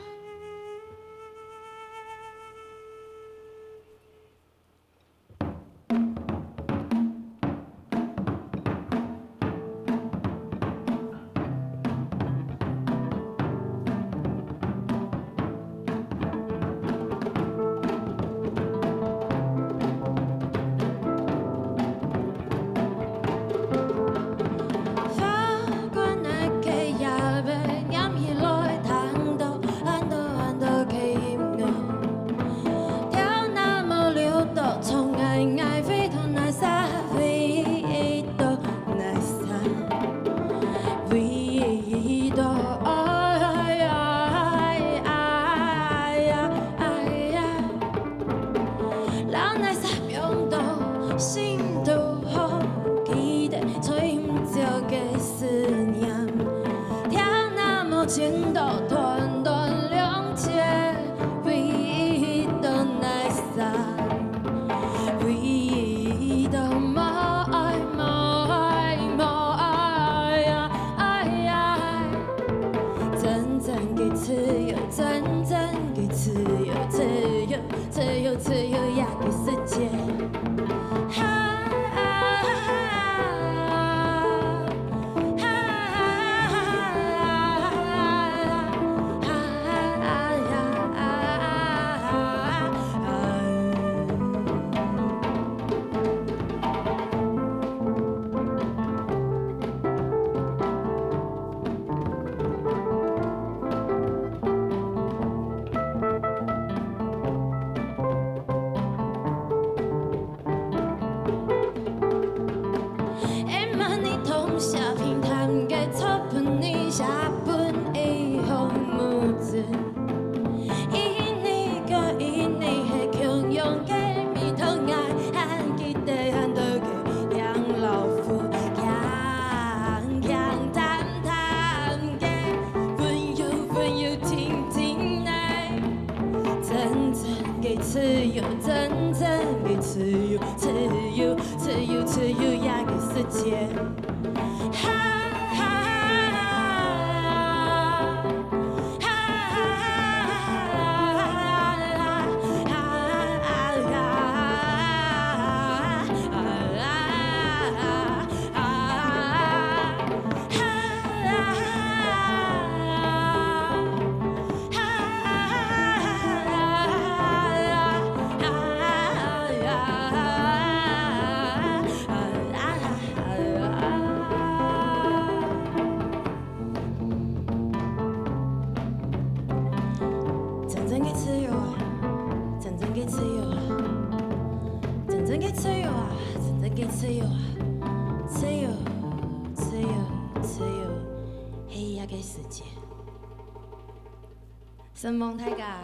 T: 神梦太嘎！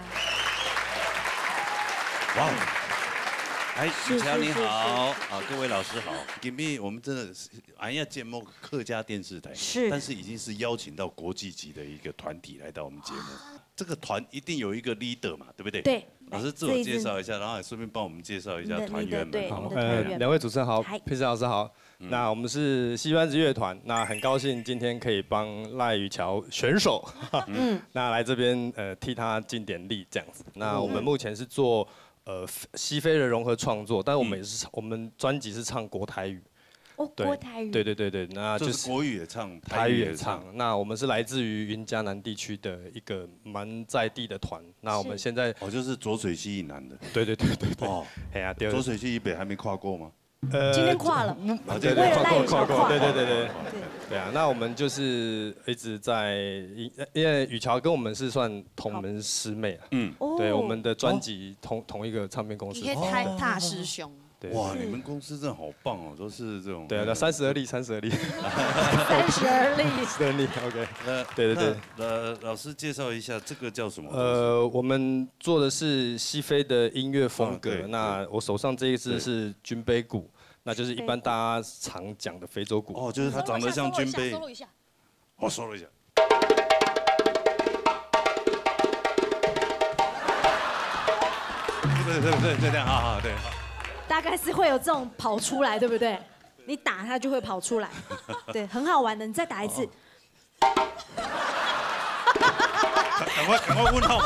C: 哇！哎，雨乔你好，各位老师好。今天我们真的是俺要建模客家电视台，但是已经是邀请到国际级的一个团体来到我们节目。这个团一定有一个 leader 嘛，对不对？
T: 对。
C: 老师自我介绍一下，然后也顺便帮我们介绍一下团员们。
F: 好，两位主持人好，佩斯老师好。那我们是西班子乐团，那很高兴今天可以帮赖宇桥选手，那来这边替他尽点力这样子。那我们目前是做西非的融合创作，但是我们也是我们专辑是唱国台语。
B: 国台语。
F: 对，那
C: 就是国语也唱，
F: 台语也唱。那我们是来自于云嘉南地区的一个蛮在地的团。那我们现在
C: 就是浊水溪以南的。
F: 对。哦，哎呀，
C: 浊水溪以北还没跨过吗？
B: 今天跨了。
F: 对，跨过。对啊，那我们就是一直在，因为宇桥跟我们是算同门师妹啊。对，我们的专辑同一个唱片公司。
T: 你可以大师兄。
C: 哇，你们公司真的好棒哦，都是这种。
F: 对啊，32例。
B: 32
F: 例 ，OK。对。
C: 老师介绍一下，这个叫什么？
F: 我们做的是西非的音乐风格。那我手上这一支是军杯鼓，那就是一般大家常讲的非洲鼓。
C: 哦，就是它长得像军杯。
B: 收录一下。
C: 我收了一下。对，这样，好，对。
B: 大概是会有这种跑出来，对不对？你打它就会跑出来，对，很好玩的。你再打一次。
C: 赶快问号。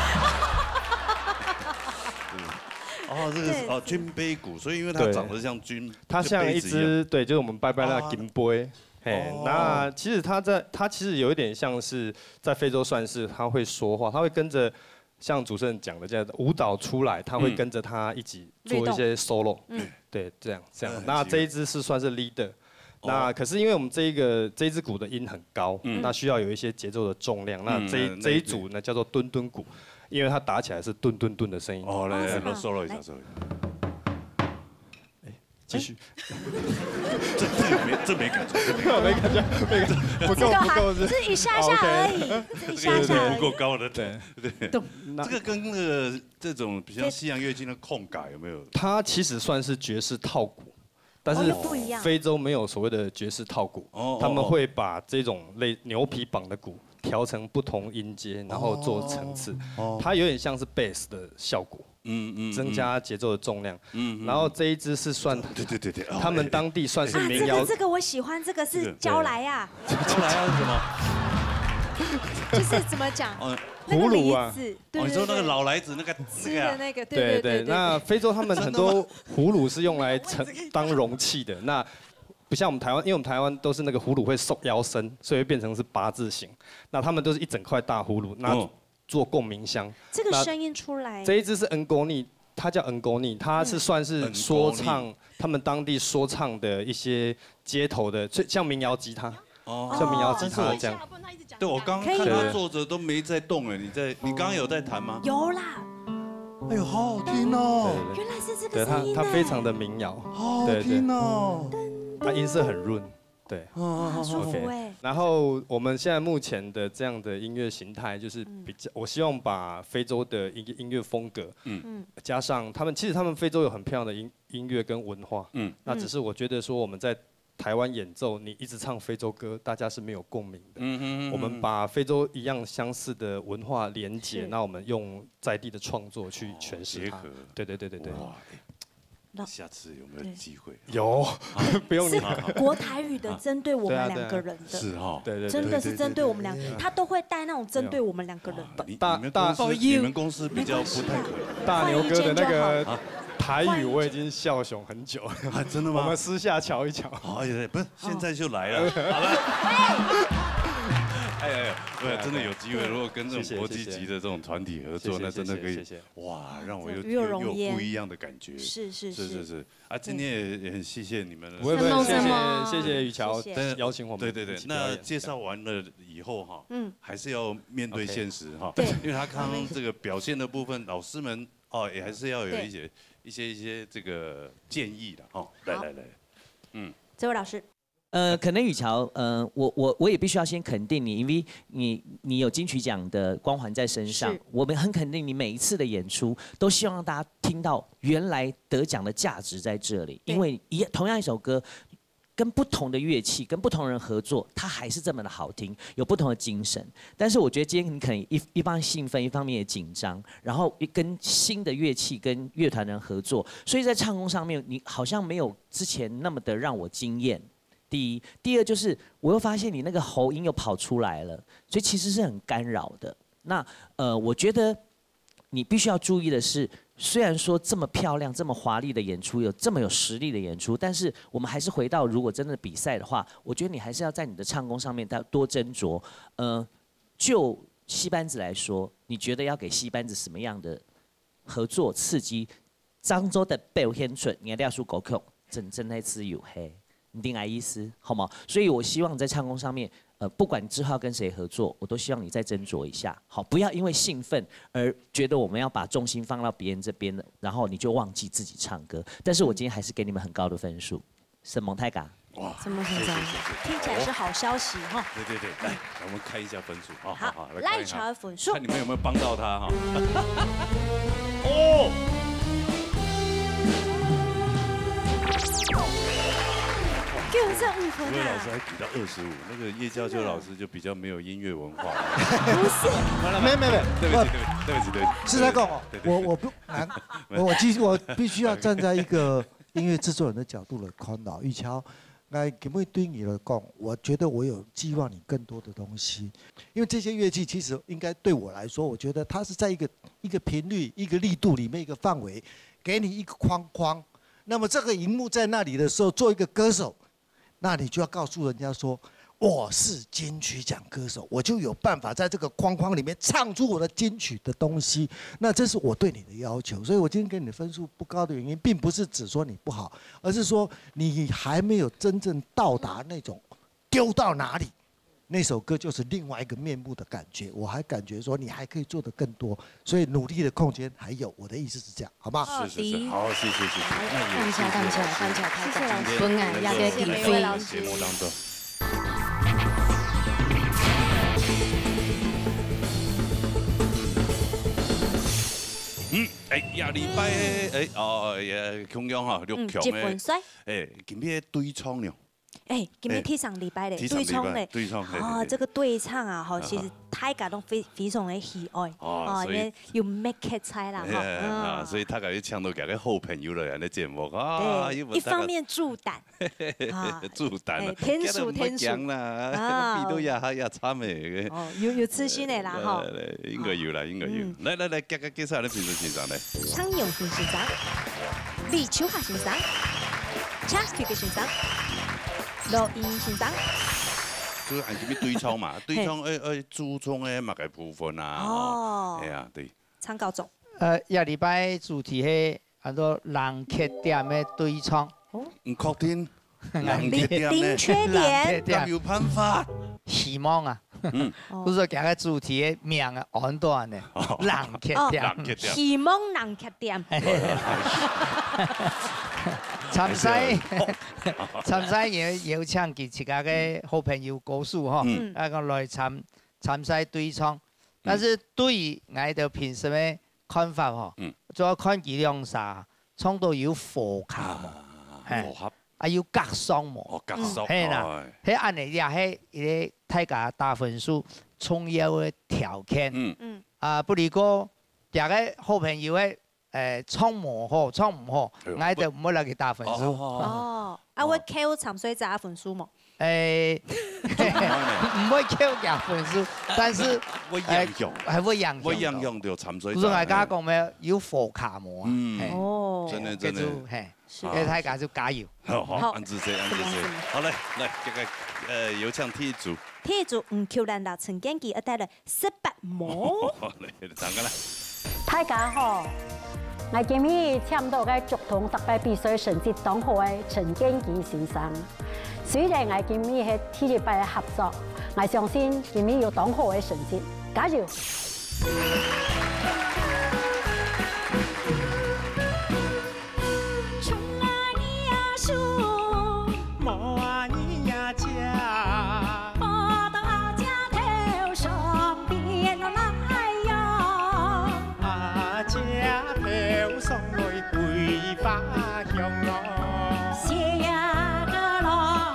C: 这个是军杯鼓，所以因为它长得像军，
F: 它像一只对，就是我们拜那金杯。那其实它其实有一点像是在非洲算是它会说话，它会跟着。像主持人讲的这样舞蹈出来，他会跟着他一起做一些 solo，对，这样。那这一支是算是 leader，那可是因为我们这一支鼓的音很高，那需要有一些节奏的重量。那这一组呢叫做墩墩鼓，因为它打起来是墩墩墩的声音。
C: 来 solo 一下。
F: 继续。
C: 这没感觉，
F: 没感觉，不够，
B: 是一下下而已，一下下
C: 不够高的，对。这个跟那个这种比较西洋乐器的控感有没有？
F: 它其实算是爵士套鼓，但是非洲没有所谓的爵士套鼓，他们会把这种类牛皮绑的鼓调成不同音阶，然后做层次，它有点像是 bass 的效果。增加节奏的重量。然后这一支是算
C: 对，
F: 他们当地算是民谣。
B: 这个我喜欢，这个是娇来呀。
C: 娇来呀是什么？
B: 就是怎么讲？
F: 葫芦啊。
C: 你说那个老来子那个
B: 吃的那个，
F: 对。那非洲他们很多葫芦是用来当容器的，那。不像我们台湾，因为我们台湾都是那个葫芦会收腰身，所以会变成是8字形。那他们都是一整块大葫芦，那做共鸣箱。
B: 这个声音出来。
F: 这一支是恩高尼，它叫恩高尼，它是算是说唱，他们当地说唱的一些街头的，像民谣吉他，像民谣吉他这样。
C: 对，我刚看他坐着都没在动哎，你刚刚有在弹吗？
B: 有啦。
A: 哎呦，好好听哦！
B: 原来是这个声音。
F: 它非常的民谣，
A: 好好听哦。
F: 它音色很润，对，
B: 很舒服哎。
F: 然后我们现在目前的这样的音乐形态，就是比较，我希望把非洲的音乐风格，加上其实他们非洲有很漂亮的音乐跟文化，那只是我觉得说我们在台湾演奏，你一直唱非洲歌，大家是没有共鸣的。我们把非洲一样相似的文化连结，那我们用在地的创作去诠释它。对。
C: 下次有没有机会？
F: 有，不用你。
B: 国台语的针对我们2个人的，
C: 是哈，
F: 对，
B: 真的是针对我们2个，他都会带那种针对我们2个人的。
C: 你们公司比较不太可能。
F: 大牛哥的那个台语我已经笑熊很久了，
C: 真的吗？
F: 我们私下瞧一瞧。
C: 不是，现在就来了。好了。对，真的有机会，如果跟这种国际级的这种团体合作，那真的可以，哇，让我有不一样的感觉。
B: 是。
C: 啊，今天也很谢谢你们。
F: 不会，谢谢宇桥邀请我们。
C: 对，那介绍完了以后哈，还是要面对现实哈。
B: 对，
C: 因为他刚刚这个表现的部分，老师们也还是要有一些这个建议的哈。来，
B: 这位老师。
K: 可能宇桥，我也必须要先肯定你，因为你有金曲奖的光环在身上，我们很肯定你每一次的演出，都希望让大家听到原来得奖的价值在这里。因为同样一首歌， 跟不同的乐器、跟不同人合作，它还是这么的好听，有不同的精神。但是我觉得今天你可能一方面兴奋，一方面也紧张，然后跟新的乐器、跟乐团人合作，所以在唱功上面，你好像没有之前那么的让我惊艳。第一，第二就是我又发现你那个喉音又跑出来了，所以其实是很干扰的。那我觉得你必须要注意的是。虽然说这么漂亮、这么华丽的演出，有这么有实力的演出，但是我们还是回到，如果真的比赛的话，我觉得你还是要在你的唱功上面多斟酌。就戏班子来说，你觉得要给戏班子什么样的合作刺激？漳州的表现出你一定要歌曲真的是有黑，你定爱意思好吗？所以我希望在唱功上面。不管之后要跟谁合作，我都希望你再斟酌一下，好，不要因为兴奋而觉得我们要把重心放到别人这边了，然后你就忘记自己唱歌。但是我今天还是给你们很高的分数，沈蒙太嘎。
B: 哇，这么紧张，听起来是好消息哈。
C: 对，来，我们看一下分数，好，
B: 来查分数，
C: 看你们有没有帮到他哈。哦。
B: 给我这5分啊！
C: 魏老师还给到25，那个叶教秋老师就比较没有音乐文化。
B: 不是，
E: 没，
C: 对不起。
E: 是在讲哦，我必须要站在一个音乐制作人的角度来看到玉桥，那根本对你来讲，我觉得我有寄望你更多的东西，因为这些乐器其实应该对我来说，我觉得它是在一个频率、一个力度里面一个范围，给你一个框。那么这个荧幕在那里的时候，做一个歌手。那你就要告诉人家说，我是金曲奖歌手，我就有办法在这个框框里面唱出我的金曲的东西。那这是我对你的要求，所以我今天给你的分数不高的原因，并不是只说你不好，而是说你还没有真正到达那种丢到哪里，那首歌就是另外一个面目的感觉。我还感觉说你还可以做得更多，所以努力的空间还有。我的意思是这样，好吗？
C: 是，好，谢谢。
T: 放起来，谢谢老师，
C: 本
T: 来要给底
C: 飞老师节目当中。下礼拜中央哈6强的，今天对唱了。
B: 今天踢上礼拜的对唱嘞，这个对唱啊，其实大家都非常的喜爱，因为有 make it 猜啦，
C: 所以大家要唱到这个好朋友了，那节目
B: 一方面助胆，
C: 助胆，
B: 天数
C: 啦，比都也惨的，
B: 有自信的啦，
C: 应该有。来，介绍你评审先生嘞，
B: 苍永平先生，李秋华先生，恰曲嘅先生。罗伊先生，
C: 所以按这边对唱嘛，对唱主唱的某个部分啊，对。
B: 唱高中。
D: 下礼拜主题是很多人缺点的对唱。
C: 唔确定。
B: 零缺点。
C: 有办法。
D: 希望啊，不是说这个主题的名啊，很短的，人缺点。
B: 希望人缺点。
D: 参赛有请佢自家嘅好朋友歌手哈，來參賽對唱。但是對於我哋平時嘅看法嗬，仲要看佢兩啥，唱到要和合，要隔雙模，係啦，喺安尼呀，喺啲大家打分數重要嘅條件。不如講大家好朋友嘅。唱唔好，唱唔好，我就唔好嚟佢打分數。
B: 我 Q 參賽者分數冇？
D: 唔會 Q 嘅分數，但是係會影響
C: 到參賽者。
D: 不是大家講咩？要火卡模啊！
C: 真的，
D: 係，大家就加油。
C: 好，安子 C， 好嘞，來這個有請第一組。
B: 第一組吳秋蘭達陳建基一帶來18模。
C: 嚟，等緊啦。
P: 大家好。我今日請到嘅竹筒特別比賽成績當好嘅陳建基先生。雖然我今日係第一擺合作，我相信今日有當好嘅成績，加油！
Q: 送來桂花香咯，寫呀個咯。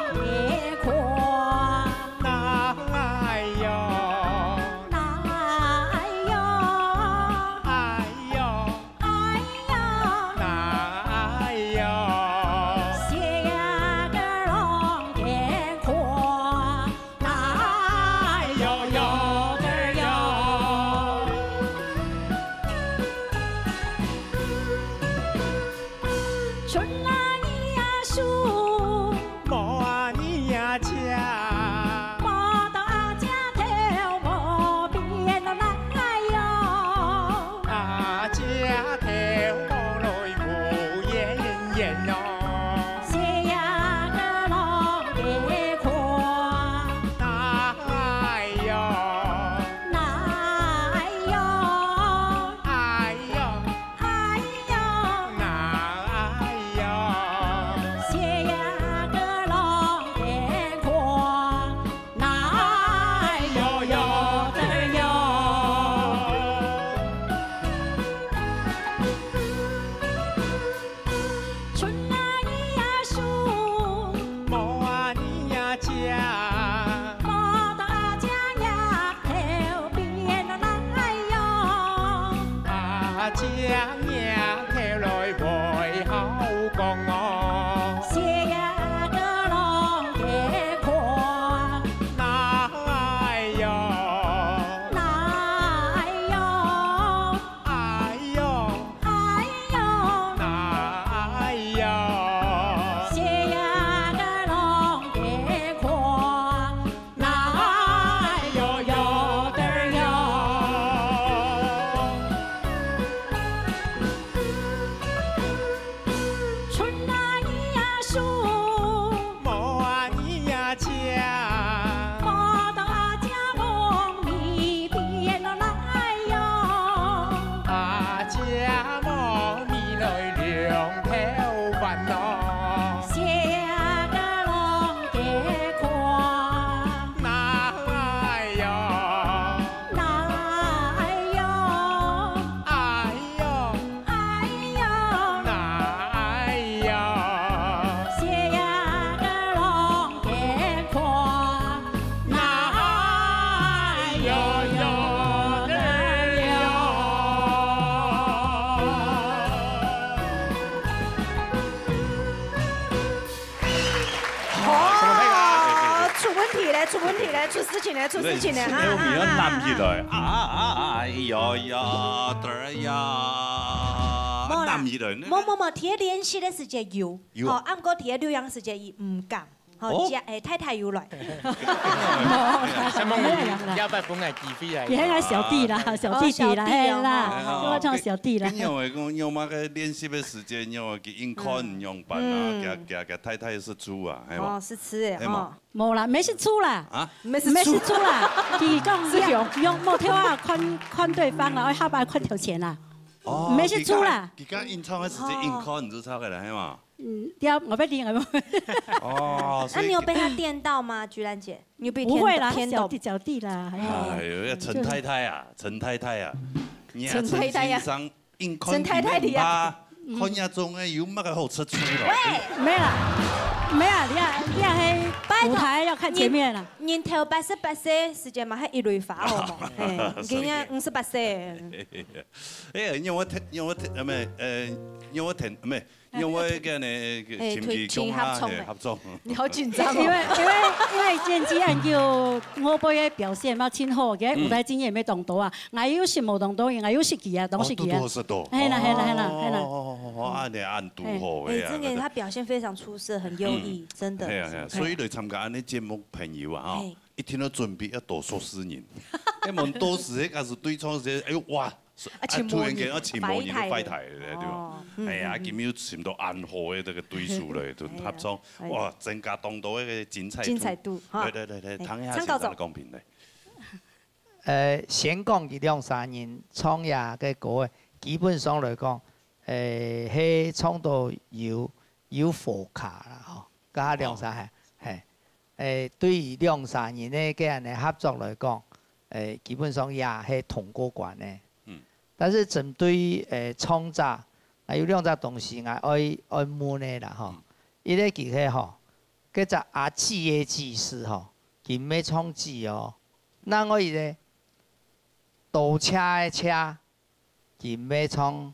B: 嘞，出问题嘞，出事情嘞，出事情嘞！
C: 啊！我们要难起来哎呀呀，对呀，难起来。
B: 冇，提练习的时间有，好，按过提留样时间伊唔敢。好，家太太有来。
G: 什么要不本来几飞啊？
I: 也系小弟啦，小弟弟啦，系啦，我唱小弟啦。
C: 因为讲用嘛个练习的时间，用个用看用办啊，给太太是猪啊，系嘛？
B: 哦，是吃诶，哦。
I: 冇啦，没是猪啦。
C: 啊？
I: 没是猪啦，佢讲用木条啊，看对方啊，下巴看条钱啦。哦。没是猪啦。
C: 而家演唱的时间硬看你就抄起来，系嘛？
I: 我被电了。
C: 哦，
B: 那你有被他电到吗，居然姐？你有被
I: 不会啦，
B: 小弟
I: 啦。
C: 哎呦，陈太太啊，陈太太啊，
B: 陈太太呀，陈太太的呀，
C: 看呀中诶有乜个好出处咯？
B: 喂，
I: 没啦，你啊黑舞台要看前面啦。
B: 年头88岁，时间嘛还一类发好嘛？哎，今年58岁。
C: 哎，因为我跟你前期中合作，
B: 你好紧张
I: 因为前几日叫我杯嘅表現嘛，真好嘅舞台經驗咩動到啊，我有實冇動到，我有實技啊，都實技啊。係啦。
C: 按你按度好嘅。
B: 真嘅，他表現非常出色，很優異，真的。
C: 係啊，所以嚟參加安尼節目朋友啊，一聽到準備要多說詩人，因為多時嗰時對唱時，哎呦哇！突然間前模擬都快題咧，對吧？係啊，今要潛到暗河嘅這個對數嚟，就合唱，哇，增加當到一個精彩度。對，睇下先生講評嚟。
D: 先講佢2-3年創業嘅歌，基本上嚟講，係創到有火卡啦，嗬，加2-3係，對於2-3年咧嘅人嘅合作嚟講，基本上也係通過關嘅。但是針對創作，還有2隻東西，我愛問的啦吼。伊個其實吼，叫做阿姊的技師吼，佢咩創技哦。那我伊個倒車的車，佢咩創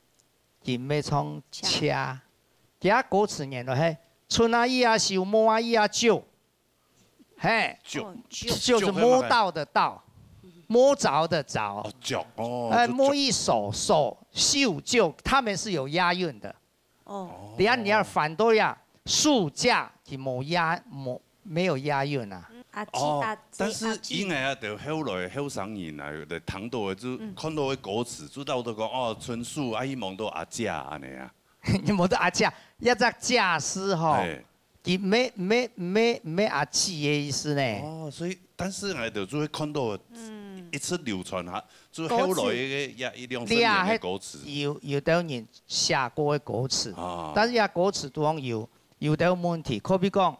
D: 車。佢歌詞念落去，春啊意啊秀，摸啊意啊舊，嘿，就是摸到的到。摸着的着，摸一手秀就，他们是有押韵的。哦，等下你要反对呀，树架就没有押韵啊。
C: 哦，但是因为啊，就后来后生人啊，就听到就看到的歌詞，知道都講哦，春樹啊，希望到阿姐安尼啊。
D: 你冇得阿姐，一隻架師吼，佢沒阿姊的意思呢。
C: 哦，所以但是我就會看到。一直流傳下，就後來嘅2-3年嘅歌詞，
D: 有啲人寫過嘅歌詞，但是歌詞都講有啲問題，可比講，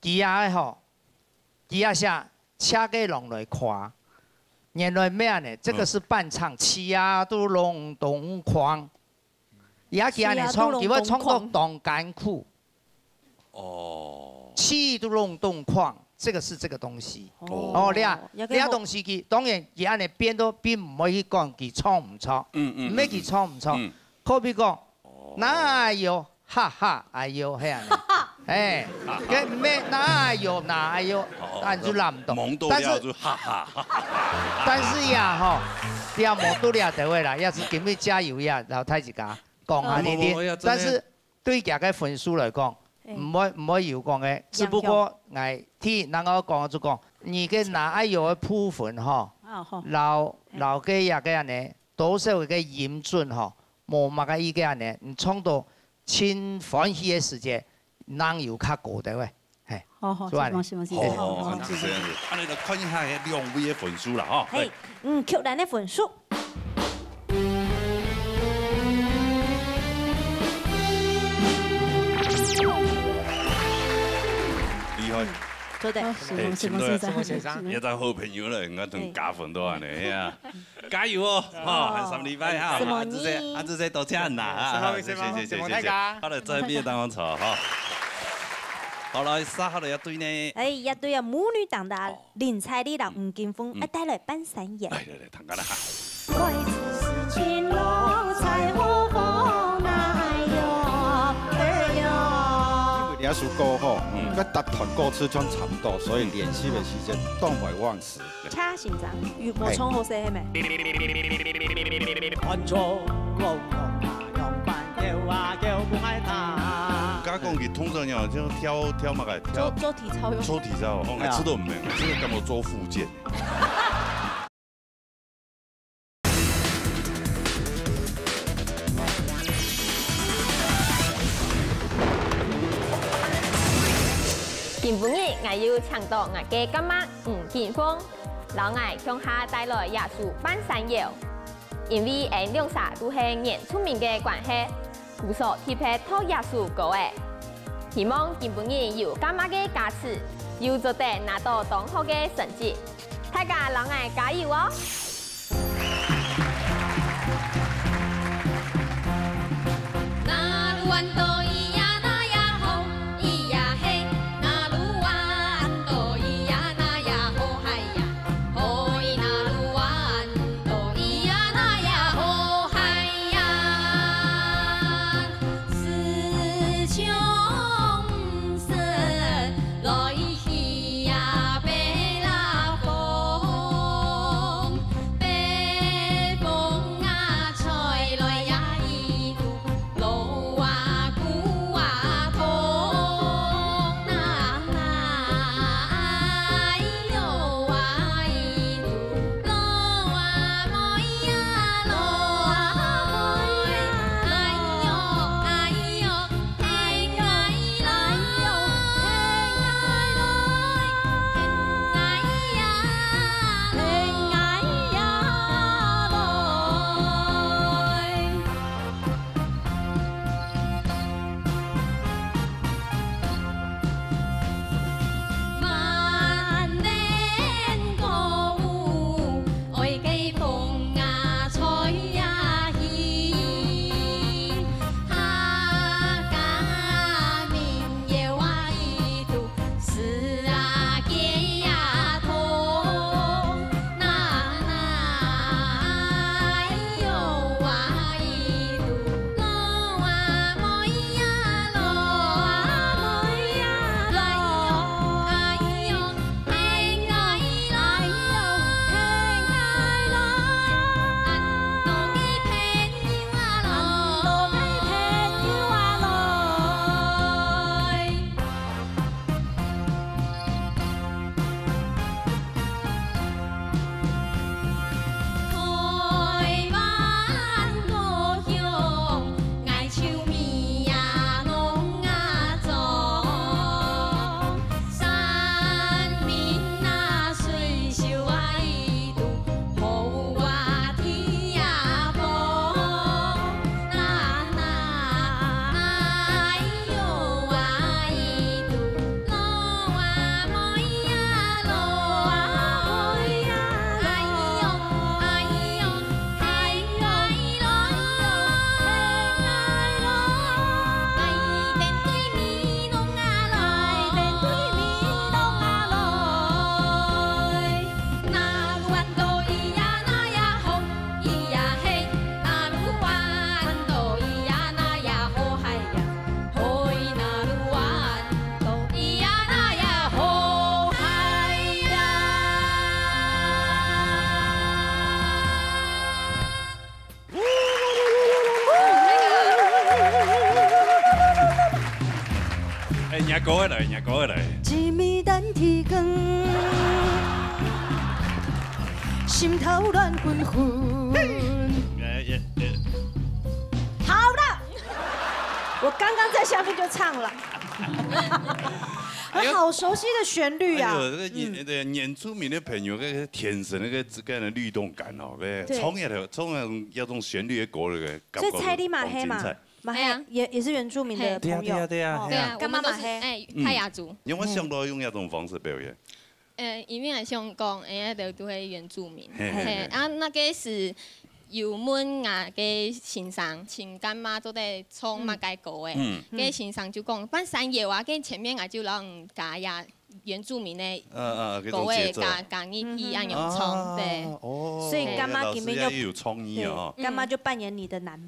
D: 佢寫車嘅人來看，原來咩呢？這個是伴唱，氣啊都隆咚哐，佢嚟唱，佢會唱到動感褲，氣都隆咚哐。這個是這個東西，你東西佢當然而家你編都編唔可以講佢唱唔唱，咩佢唱唔唱？可比講，哪有哈哈，哎呦係啊，嘅咩哪有，但就諗唔到，但是呀嗬，你又冇到了就會啦，要是今日加油呀，然後睇自家講下呢啲，但是對佢嘅分數嚟講。唔可以有講嘅，只不過係聽人我講就講，你嘅哪一樣嘅部分嗬，留嘅嘢嘅人咧，多數嘅嚴峻嗬，冇乜嘅意嘅人咧，你唱到千歡喜嘅時節，能有較高啲喂，係。
I: 好，
C: 好，安尼就看一下2位嘅分數啦，嗬。
B: 係，曲人嘅分數。
C: 做得，先生，一陣好朋友啦，我同加分到安尼啊，加油哦！哈，3禮拜哈，阿子仔多謝啦啊，謝謝，好啦，再邊當我坐哈。好啦，3號嚟一對呢？
B: 一對啊，母女檔的林采莉同吳金峰，帶來半山野。
C: 嚟，彈緊啦哈。
L: 耶稣歌吼，佮搭团歌词种差不多，所以练习的时间当会忘词。
T: 掐心脏，有无冲好势没？
C: 加讲佢通常要就跳嘛个跳。
T: 做体操用。
C: 做体操，我爱吃都唔明，这个干嘛做复健？
N: 今晡日我要倡導我嘅感覺吳建峰，老我向下帶來耶穌半山腰，因為誒兩者都係原住民嘅關係，故所特別託耶穌歌嘅，希望今晡日有感覺嘅加持，要做得拿到當好嘅成績，大家老我加油哦！
C: 人歌来，人歌来。
O: 一暝等天光，心头乱纷纷。
T: 好的，我刚刚在下面就唱了，好熟悉的旋律啊！
C: 这个原住民的朋友，那个天生那个这个律动感哦，从要种旋律的歌那个。
T: 所以蔡丽马黑嘛。马黑也是原住民的朋友，
C: 对啊，
T: 干嘛马黑？
W: 泰雅族。
C: 因为我想到用那种方式表演。
W: 因为想讲，都是原住民，那个是由阮啊个先生请干妈做在创嘛个歌的，个先生就讲，半山野话，跟前面就让加呀原住民的歌的加一按用唱，对。
T: 所以干妈今天就
C: 有创意啊，
T: 干妈就扮演你的男伴。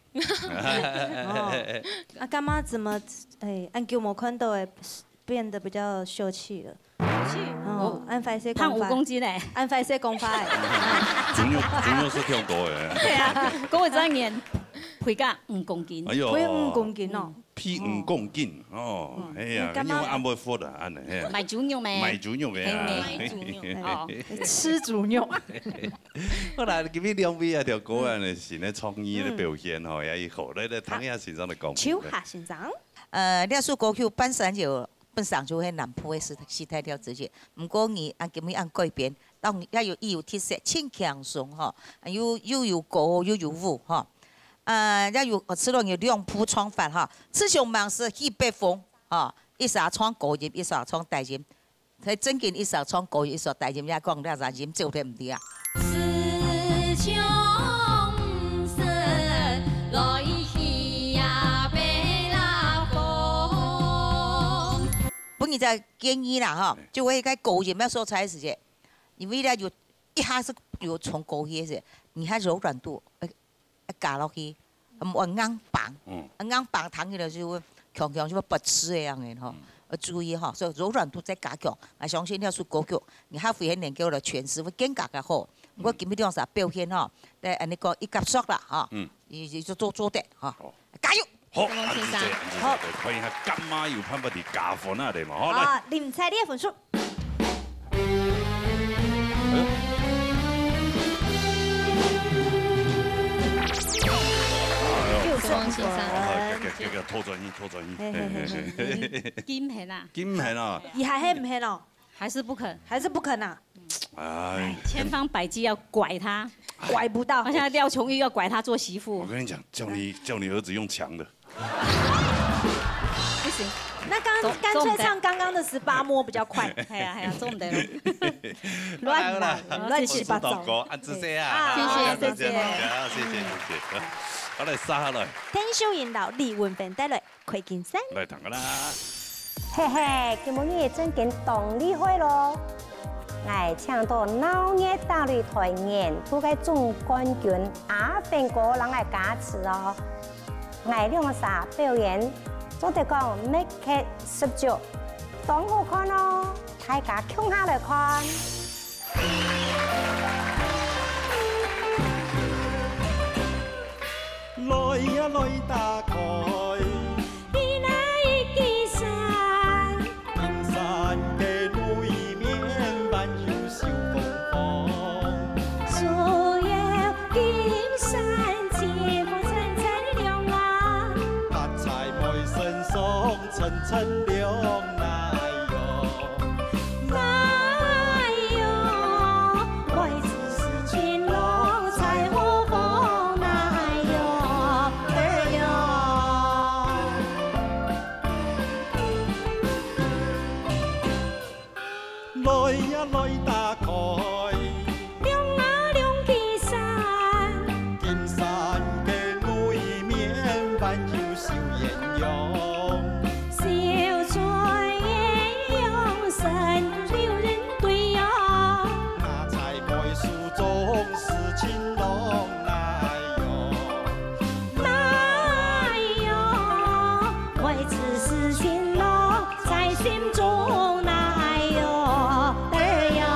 T: 啊，干妈怎么按叫我看到的变得比较秀气了？哦，按快些
I: 胖5公斤嘞，
T: 按快些公发。
C: 主要是跳高的。
I: 对啊，讲话真严，肥甲5公斤。
C: 哎呦，
T: 肥5公斤哦。
C: 屁5公斤哦，哎呀，因为按不服的，按的。
I: 买猪肉咩？
C: 买猪肉的啊。
I: 买猪肉哦，
T: 吃猪肉。
C: 好啦，今日两位啊条歌啊，是咧创意咧表现吼，也好，咧听下先生来讲。
T: 秋夏先生，
H: 两首歌曲本身就喺南部嘅时态调自己，唔过你按今日按改编，当也有特色，轻轻松吼，又有歌又有舞吼。也有此种有两铺创法哈，此上忙是去北风哈，一首创高音，一首创低音，佢真嘅一首创高音，一首低音，也讲了啥音做得唔对啊。
Q: 此上是来去呀北拉风。
H: 本人就建议啦哈，就为个高音要说出来时间，因为呢有一下是有从高音时，你看柔软度。加落去，我硬棒，硬棒弹起来就强强就不吃的样的吼，要注意哈，所以柔软度再加强。我相信那首歌曲，你还会很能够来诠释会更加嘅好。我今日两啥表现吼，但安尼个一结束啦哈，就做得哈，加油！
C: 好，先生，好，看一下干妈有办法的加分啊，对嘛？好来，
T: 林采妮的分数。
W: 王先生，
C: 叫拖转移，
I: 金片啊，
C: 金片啊，
T: 你还黑唔黑哦？
I: 还是不肯，
T: 还是不肯啊？
C: 哎，
I: 千方百计要拐他，
T: 拐不到。
I: 好像廖琼玉要拐他做媳妇。
C: 我跟你讲，叫你儿子用强的。
I: 不行，
T: 那干脆唱刚刚的18摸比较快。
I: 系啊，做唔得咯。
T: 乱七八糟。
C: 按这些啊，谢谢。好来杀下来。
B: 天秀引导李文芬带来开金山。
C: 来谈个啦。
U: 嘿嘿，今日真紧动力会咯。我唱到闹热大擂台演出嘅总冠军阿芬哥人嚟加持哦。我兩啥表演，做得講 make it 十足，當好看咯，大家共下來看。
J: 來呀來打開，
Q: 你那一記山，
J: 金山嘅裏面伴有小風風，
Q: 所有金山接風層層亮啊，
J: 發財梅身上層層亮奶喲，
Q: 奶喲，為此事情路才好風奶喲，哎喲。
J: 來呀來打開，
Q: 亮啊亮起山，
J: 金山嘅裏面伴有小豔陽，
Q: 小船鸳鸯身有人對呀，
J: 那在梅樹中是情郎奶喲，
Q: 奶喲，為此事情路在心中奶喲，兒喲。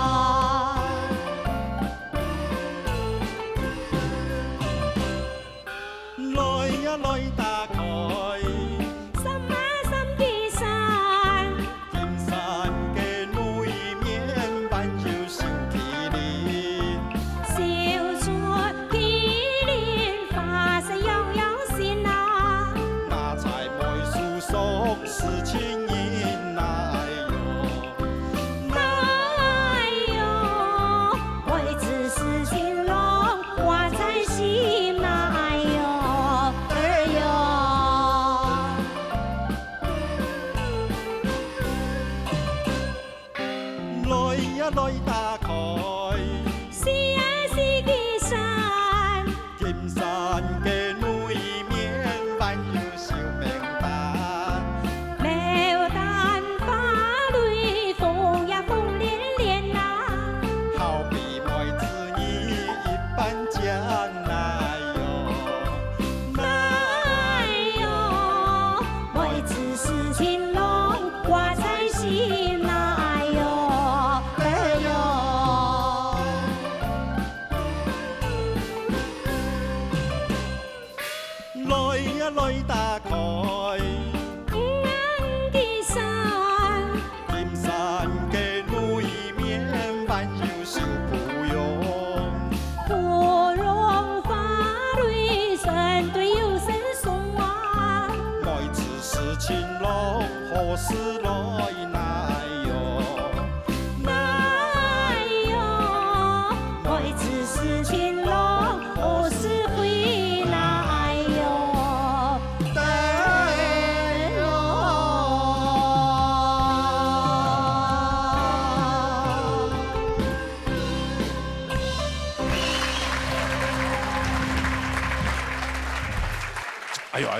J: 來呀來打開，
Q: 什麼什的山，
J: 金山嘅裏面伴有小麒麟，
Q: 小船麒麟發射悠悠線啊，
J: 那在梅樹上是情人奶喲，
Q: 奶喲，為此事情路畫在心奶喲，兒喲。
J: 來呀來打開，
Q: 是啊是嘅山，
J: 金山嘅裏面伴有小名單，
Q: 牡丹花蕊風呀風連連啊，
J: 好比梅子葉一般醬奶喲，
C: 哎呦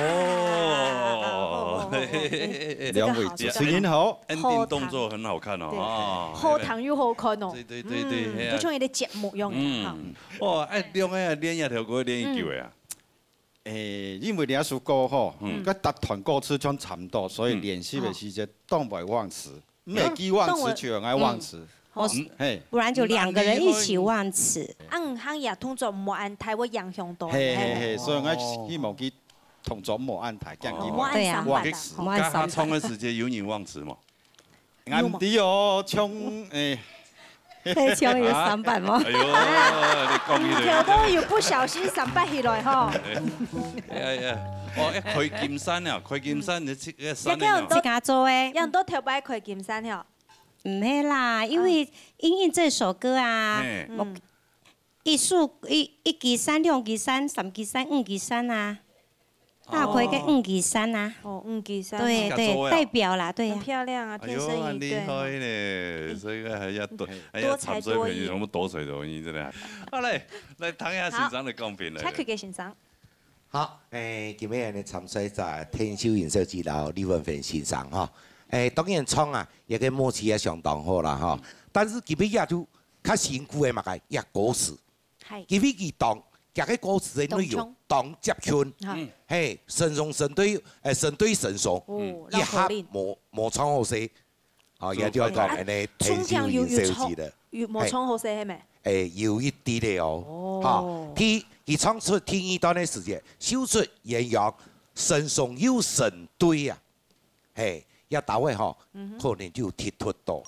C: 哦，
L: 两位主持人好
C: ，ending 动作很好看哦，
T: 好糖又好看哦。
C: 对对，
T: 就像一个节目一样哈。
C: 哇，哎，练个练一条歌练一久的啊。
L: 因为两首歌吼，跟搭团歌词唱差不多，所以练习的时间当不忘词，没记忘词就爱忘词。
M: 不然就2个人一起忘词。
T: 行也通作唔按台我影响到。
L: 嘿，所以我希望佢同作唔按台，这样佢
M: 对呀，
C: 加他唱的时间有人忘词嘛？
L: 暗啲哦，唱
M: 可以唱有300吗？
C: 哎呦，你讲呢
T: 條都要不小心300起來吼。
C: 哦，開劍山啊，開劍山你這個山啊。
M: 自家做誒，
T: 人都跳擺開劍山吼。
M: 唔係啦，因為因這首歌啊，一支山、2支山、3支山、5支山啊。大葵跟5支山啊。
T: 哦，5支山。
M: 對，代表啦，對呀。
T: 很漂亮啊，天生一對。
C: 厲害呢，所以還要多才多藝，什麼多才多藝真係。好嚟睇下先生嘅講評嚟。
T: 睇佢嘅先生。
R: 好，今日呢參賽在天秀影視指導李文芬先生哈，當然唱啊，也個默契也相當好啦哈，但是佢也就較辛苦嘅嘛個也歌詞，佢當。夾個歌詞嘅內容當接圈，嘿，神松神對神松，一下冇唱好勢，哦，也就要講人哋天秀影視指的，
T: 冇唱好勢係咪？
R: 有一啲咧哦，嚇，佢唱出天一段嘅時間，秀出鴛鴦，神松有神對啊，嘿，一到位嗬，可能就鐵脱到。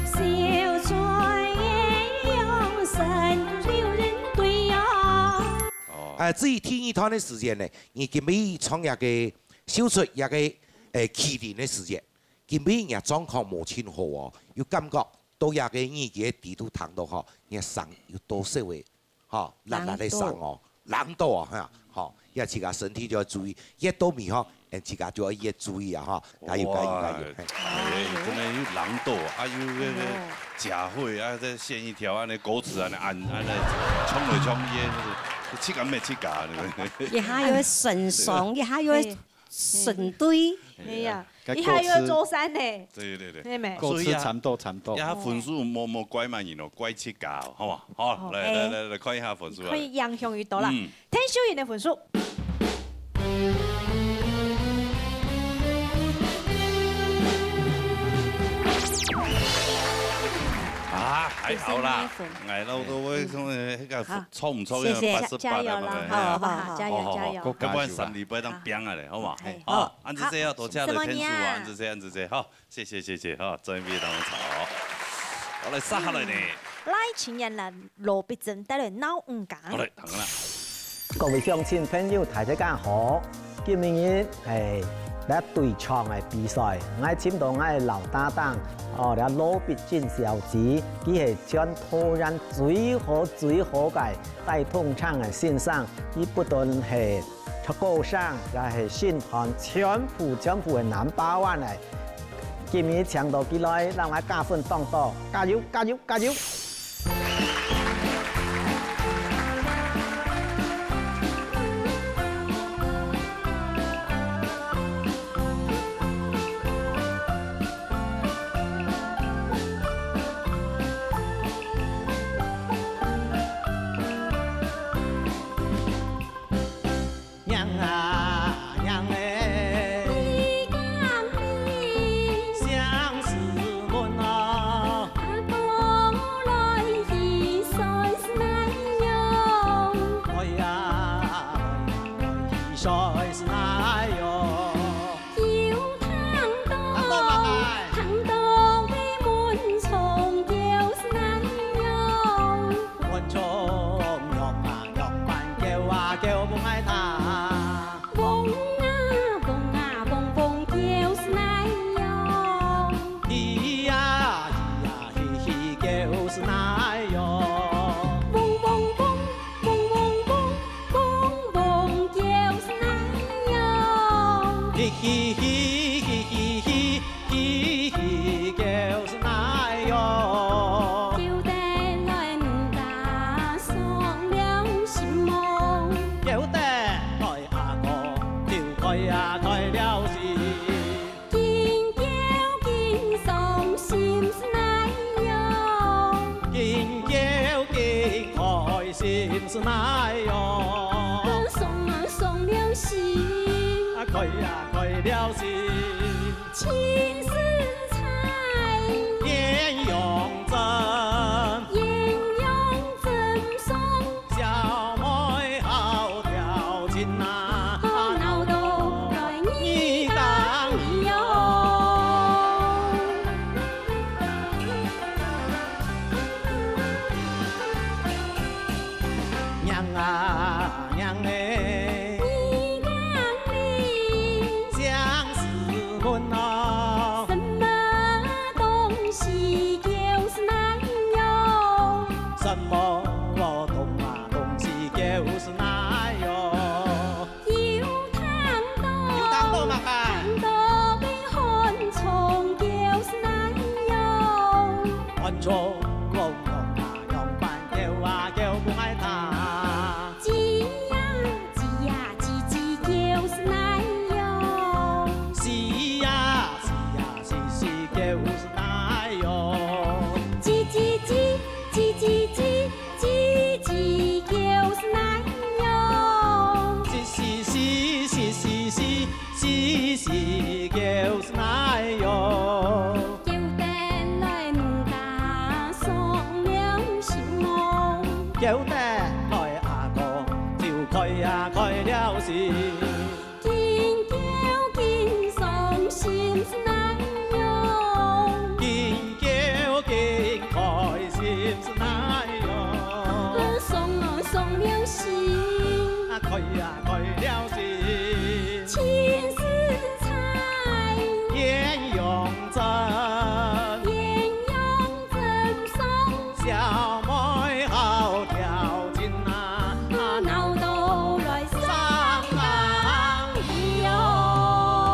R: 至於天一團的時間呢，而今尾創一個秀出一個起點的時間，今尾也狀況無親好哦，有感覺到一個意嘅地圖堂度嗬，也上有多少位，嗬，辣辣的上哦，冷到啊嚇，嗬，也自家身體就要注意，一到面嗬，自家就要越注意啊嚇，加油加油加油！
C: 真係有冷到啊，有嗰個假貨啊，再獻一條安尼果子安尼按尼衝嚟衝去。切緊咩切架？
M: 一下要神松，一下要神堆，
T: 係呀，一下要做山呢。
C: 對，
T: 係咪？
L: 歌詞差唔多。
C: 一下分數冇拐慢然後拐切架，好嘛？好，嚟看一下分數。
T: 可以影響越多啦。天秀影嘅分數。
C: 啊，還好啦，挨到到位，咁誒，個錯唔錯嘅88啊，
T: 好，加油加油！
C: 要不然3-2當拼啊咧，好嘛？好，按住這樣多謝你天數啊，按住這，好，謝，好，準備當炒，我嚟殺下來呢。
T: 來請人來羅必珍帶來鬧五講。
C: 好嚟，行啦。
S: 各位鄉親朋友，大家好，今日係咧對唱嘅比賽，我簽到我嘅老搭檔。哦，你羅必珍小姐，佢係將土人最好嘅大通唱嘅先生，佢不但係出歌聲，又係宣傳全部嘅number one嚟。今日唱到幾耐，讓我加分當多，加油！ 是哪哟？
Q: 送啊送了心，
S: 啊开呀开了心，
Q: 青丝菜，
S: 烟用针，
Q: 烟用针送，
S: 小妹好调情呐，
Q: 闹到来你
S: 当
Q: 你哟。
S: 娘啊娘哎，
Q: 你讲你
S: 相思问哦，
Q: 什么东西就是难有？
S: 什么东西就是哪哟？
Q: 有糖多，
S: 有糖多嘛
Q: 糖多的昆虫就是难有。
S: 安错我用板叫啊叫不爱他，
Q: 鸡呀鸡就是难有。
S: 是呀就是哪哟？
Q: 鸡就是难有。
S: 是就是哪哟？
Q: 叫得来两家送了心梦。
S: 叫得来阿哥就开呀开了心，
Q: 天叫见送心是难有。
S: 见叫见开心是哪哟？
Q: 送了心，
S: 啊开呀开了心，
Q: 青丝菜，
S: 烟用针，
Q: 烟用针送，
S: 小妹好调情呐，
Q: 闹到来伤
S: 忙
Q: 哟。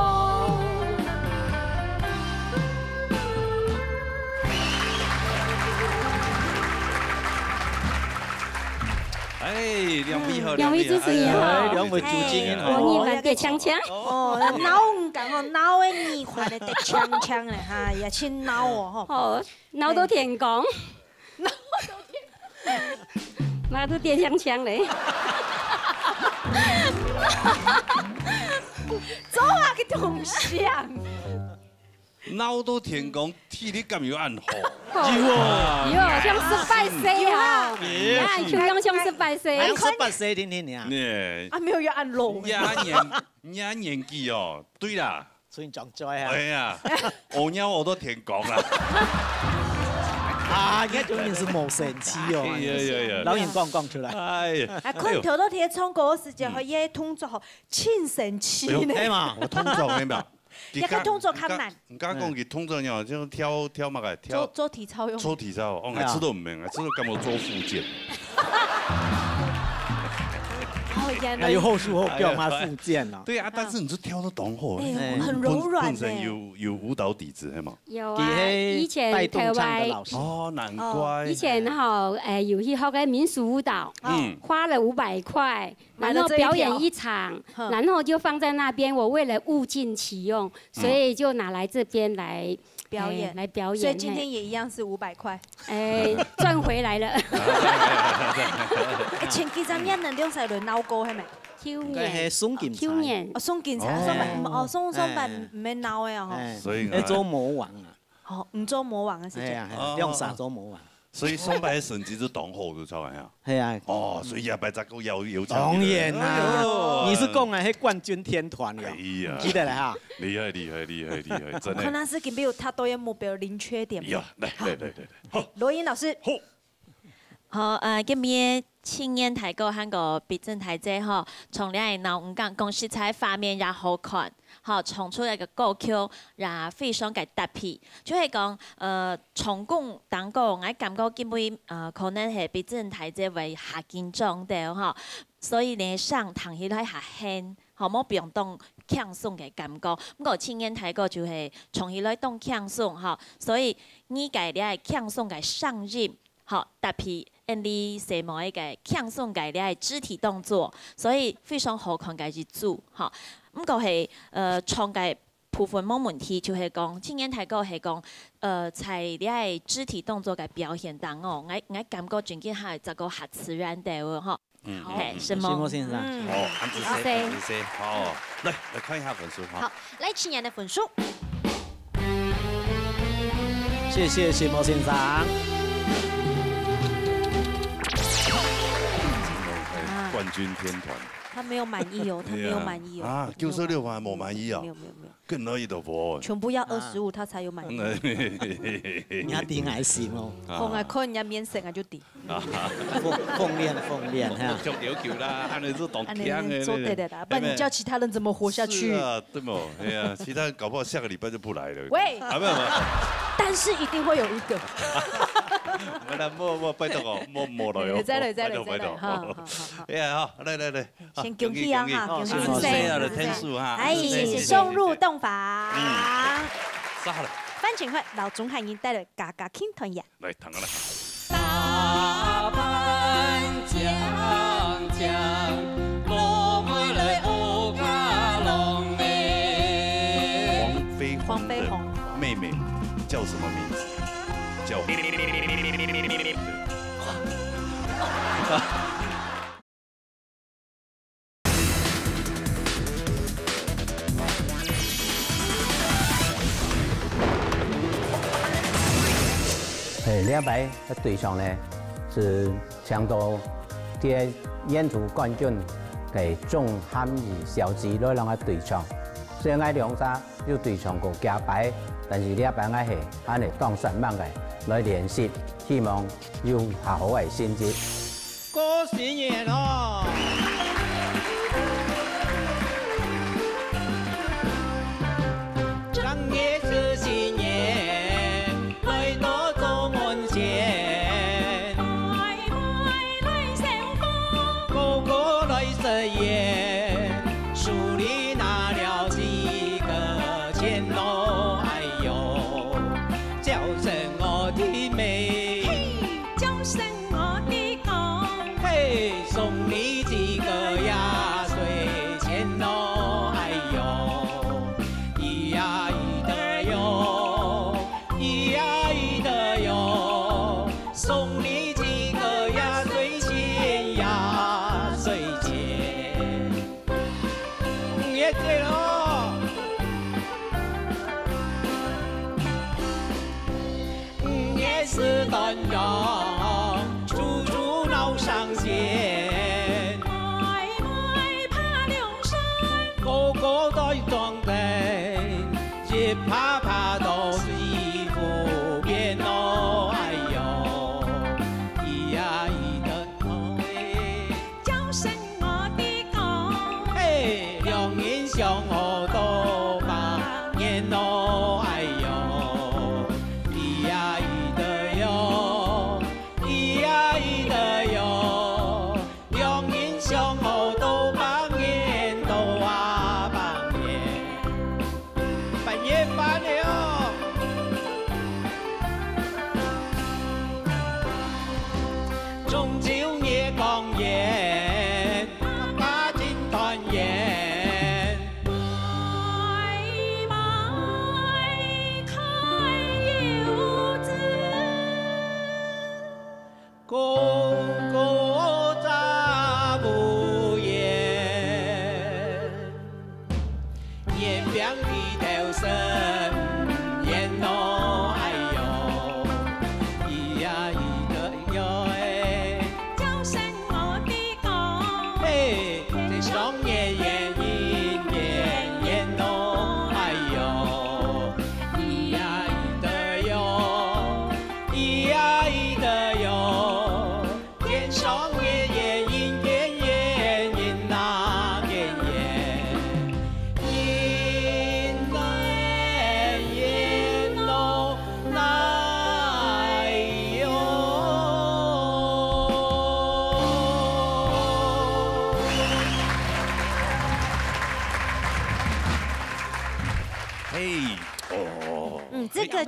C: 哎，两位好，
I: 两位主持人好，
S: 两位主持人好，
I: 我念得锵锵。
T: 哦，脑唔讲哦，脑的你看的得锵锵嘞哈，也真脑哦吼。
I: 哦，脑都天公，脑都电锵锵嘞。
T: 走啊，去同乡。
C: 脑都天公，替你敢有暗号？
I: 哟，像18岁啊！看，Q 阳像18岁，
S: 俺18岁听听呀。
T: 啊，没有要按龙。
C: 伢年纪哦，对啦，
S: 所以讲在啊。
C: 哎呀，我鸟我都天公啦。
S: 啊，你看这面是冇神气哦。老人讲出来。哎呀。
T: 啊，昆条都贴冲过时间和也通作好，真神奇呢。
C: 哎嘛，我通作明白。
T: 也个动作较难。
C: 唔敢讲，佢通作鸟就跳乜嘅跳。
T: 做体操用。
C: 做体操，我係知道唔明，知道咁我做復健。
S: 还有后束后吊嘛，附件啦。
C: 对啊，但是你是跳得懂吼，
T: 很柔软
C: 本身有舞蹈底子，係嘛？
I: 有啊，以前台湾
C: 哦，難怪。
I: 以前哈，有去學嘅民俗舞蹈，花了500塊，然後表演一場，然後就放在那邊。我為了物盡其用，所以就拿來這邊來表演，來表演。
T: 所以今天也一樣是500塊。
I: 賺回來了。
T: 前幾陣人能用晒嚟鬧歌係咪？
I: 去
S: 年，送檢查，
T: 送檢查，送白唔免鬧嘅嗬。
C: 所以
S: 做魔王啊。
T: 哦，唔做魔王嘅事情。
S: 用啥做魔王？
C: 所以送白神其實當好嘅就係啊。
S: 係啊。
C: 哦，所以也白雜個有
S: 當然啦，你是講啊，係冠軍天團嘅。
C: 哎呀，
S: 記得啦哈。
C: 厲害，真係。
T: 可能是佢沒有他都有目標零缺點。
C: 呀，來，
T: 好，羅英老師。
A: 好，今面青年台歌韓國比正台姐吼，從兩個腦五講講食材畫面也好看，好創出一個歌曲，也非常嘅特別。就係講從講當個，我感覺因為可能係比正台姐為下緊張啲吼，所以呢上堂起來下輕，好冇不用當輕鬆嘅感覺。不過青年台歌就係從起來當輕鬆吼，所以你嘅咧係輕鬆嘅上音。好，特別你什麼一個輕鬆嘅咧係肢體動作，所以非常好看嘅一組。嚇，咁個係唱嘅部分冇問題，就係講青年太高係講，在你係肢體動作嘅表現當哦，我感覺最近係這個很自然的喎，嗬。係，是嗎？
F: 先生。
C: 好，安子 C， 好，來看一下分數。
B: 好，來青年的分數。
F: 謝謝謝莫先生。
C: 冠軍天團。
T: 他沒有滿意哦，他沒有滿意哦。
C: 啊，96還冇滿意啊？
T: 沒有。
C: 更可以的喎。
T: 全部要25，他才有滿意。
F: 人家啲愛事冇。
T: 我係看人家面色，我就啲。
F: 奉練哈。
C: 足了橋啦，安尼都當強嘅。
T: 做對的啦，不然你叫其他人怎麼活下去？
C: 是啊，對冇？哎呀，其他人搞不好下個禮拜就不來了。
T: 喂，
C: 啊沒有。
T: 但是一定會有一個。
C: 唔啦，冇拜託我，冇來哦。
T: 再來，
C: 好。哎呀，好，來。
T: 先恭喜啊哈，恭喜
C: 的天數哈。
T: 哎，送入洞房。
C: 殺了。
T: 范前會老總係已經帶來嘎嘎傾團呀。
C: 來，彈個來。
O: 大潘江江，我們來歐卡龍誒。
C: 黃飛鴻妹妹叫什麼名字？叫。
S: 礼拜的對象呢是搶到啲演出冠軍嘅鍾漢儀小姊女兩個對象，雖然兩隻要對象過加擺，但是禮拜我係按嚟當實物嘅來練習，希望要好好嘅先至。
O: 過新年咯！正月是新年，來到做門前，來相逢，個個來實驗，手裡拿了幾個錢咯，哎呦，叫聲我的妹，叫聲我的公，嘿，送你幾個壓歲錢咯，哎呦，咿呀咿的喲，咿呀咿的喲，送你幾個壓歲錢，壓歲錢，也對咯，也是端陽，處處鬧上線，買爬梁山，個個都裝備，一爬爬都是衣服變咯，哎呦，咿呀咿的頭，叫聲我的公，嘿，兩人相好都把年咯，哎呦，咿呀咿的喲，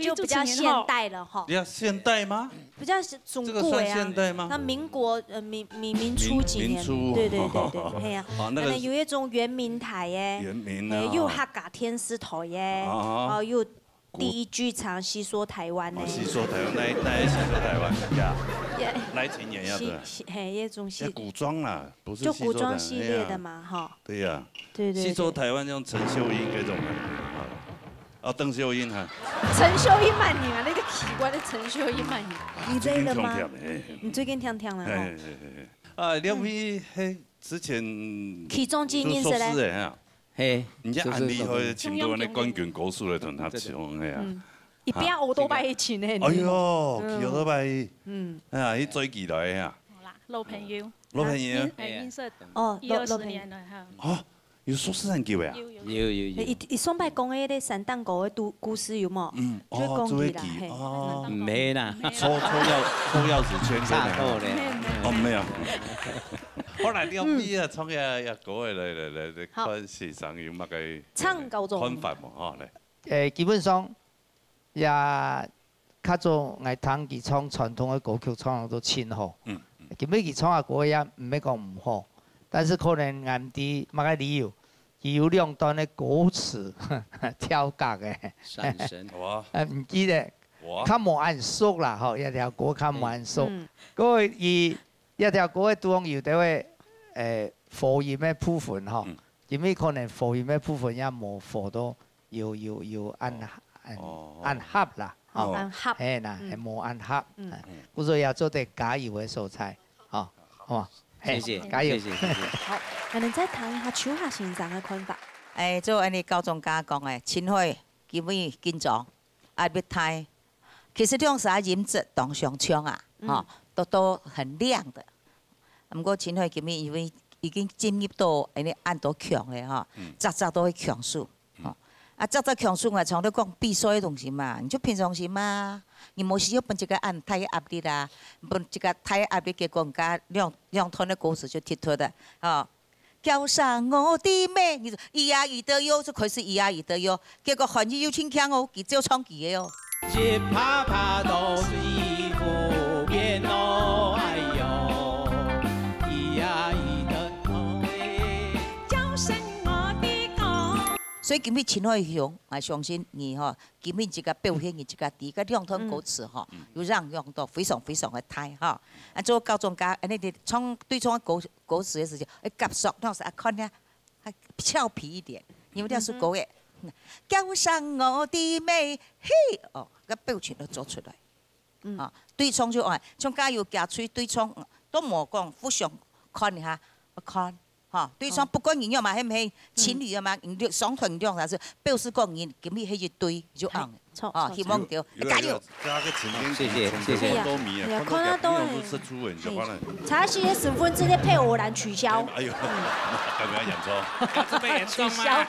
B: 就比较现代了哈。
C: 比较现代吗？
B: 比较中
C: 这个算
B: 国呀。
C: 现代吗？
B: 那民国民初几年？对，嘿呀。
C: 那个
B: 有一种圆明台耶。
C: 圆明啊。
B: 又客家天丝台耶。哦，又第一剧场戏说台湾呢。
C: 戏说台湾，那戏说台湾呀。来情演要的。
B: 嘿，一种戏。
C: 古装啦，不是。
B: 就古装系列的嘛，哈。
C: 对呀。
B: 对。
C: 戏说台湾用陈秀英这种。哦，邓秀英哈。
B: 陈秀英慢点啊，那个奇怪的陈秀英慢点。你这个吗？你最近听了哈。
C: 啊，两位嘿之前。
B: 其中几年是嘞。
C: 嘿，人家安利去请到那冠军歌手来同他唱的呀。
B: 一边我都摆一起呢。
C: 哎呦，去都摆。哎呀，去追记来呀。
E: 老朋友。
C: 老朋友。
E: 认识
B: 哦
E: ，20年了哈。
C: 哦。有说诗人叫的啊？
E: 有。
B: 伊上摆讲的那三档歌的故事有冇？就讲起啦，
F: 哦，没啦，
C: 抽钥匙圈
F: 差多嘞。
C: 哦，没有。后来两位啊，创也歌的来看市场有乜嘅
B: 唱高中
C: 看法冇？哈嚟。
D: 基本上也較早我聽佢唱傳統嘅歌曲唱得都真好。基本佢唱嘅歌也唔係講唔好。但是可能俺哋乜嘅理由，有兩段嘅歌詞跳格嘅。
F: 山神，
C: 哇！
D: 唔記得，較冇按熟啦，嗬，一條歌較冇按熟。嗰個一條歌嘅當有啲嘅和音嘅部分嗬，因為可能和音嘅部分也冇和到要按合啦，
B: 按合，
D: 係嗱係冇按合，故所以要做啲加油嘅素材，嗬，好嘛？
F: 謝謝，
D: 加油！
B: 好，那你再談一下手下欣賞嘅看法。
H: 做安尼高中家講嘅，千惠基本緊張，阿別太，其實兩啥音質當上唱啊，都很亮的。唔過千惠基本因為已經進入到安尼按到強嘅哈，集都會強數，集強數我從你講比賽嘅東西嘛，你就平常心嘛。你冇需要本這個按太壓力啦，本這個太壓力嘅國家兩團的歌詞就貼脫的，叫上我的妹，你咿呀咿得喲，就開始咿呀咿得喲，結果韓語又輕強哦，佢就唱佢嘅喲。一啪啪都是一副面哦，哎呦，咿呀咿得喏，叫聲我的歌。所以今日前開響，我相信你嗬，今日這個表現嘅這個第一個兩段歌詞嗬，要讓到非常非常嘅大嗬。做高中家，你哋唱對唱歌詞嘅時候，夾熟，當時看呢，還俏皮一點，因為呢首歌嘅，叫上我的妹，嘿，哦，個表情都做出來，啊，對唱就愛，唱家要夾出對唱，都冇講互相看一下，我看。哈，對唱不管人樣嘛，係唔係情侶啊嘛？人雙團兩啥子，表示講人咁咪係一對就啱嘅，啊，希望掉加油！
C: 加個前面，
F: 謝謝。
C: 多米啊，看到都是出文就完了。
B: 茶席的10分之內配偶欄取消。
C: 哎呦，剛剛演錯，
E: 被演取消。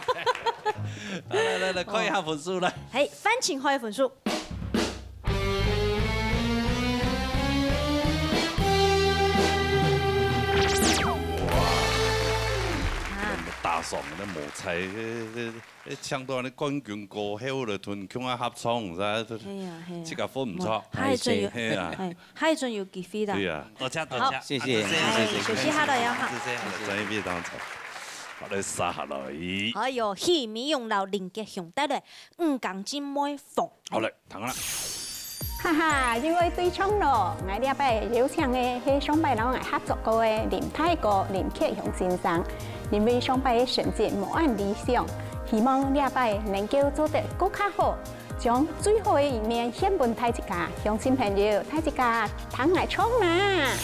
C: 來，開一下分數來。
B: 係，翻請開分數。
C: 大爽的摸菜，唱到那冠軍歌後了，同佢啊合唱，噻，這個分唔錯。
B: 係啊，係仲要結婚啦。
C: 對啊，多謝，
F: 謝謝。
B: 休息下來呀哈。
C: 在呢邊當場，我哋殺下來。
B: 哎呦，戲面用到連結上得嚟，5港金妹鳳。
C: 好嘞，彈啦。
K: 哈哈，因為對唱咯，我呢擺邀請嘅係上擺佬合作過嘅林太哥、林克雄先生。因為上擺嘅成績無按理想，希望呢擺能夠做得更加好，將最好嘅一面獻給大家，鄉親朋友，大家聽我唱啦！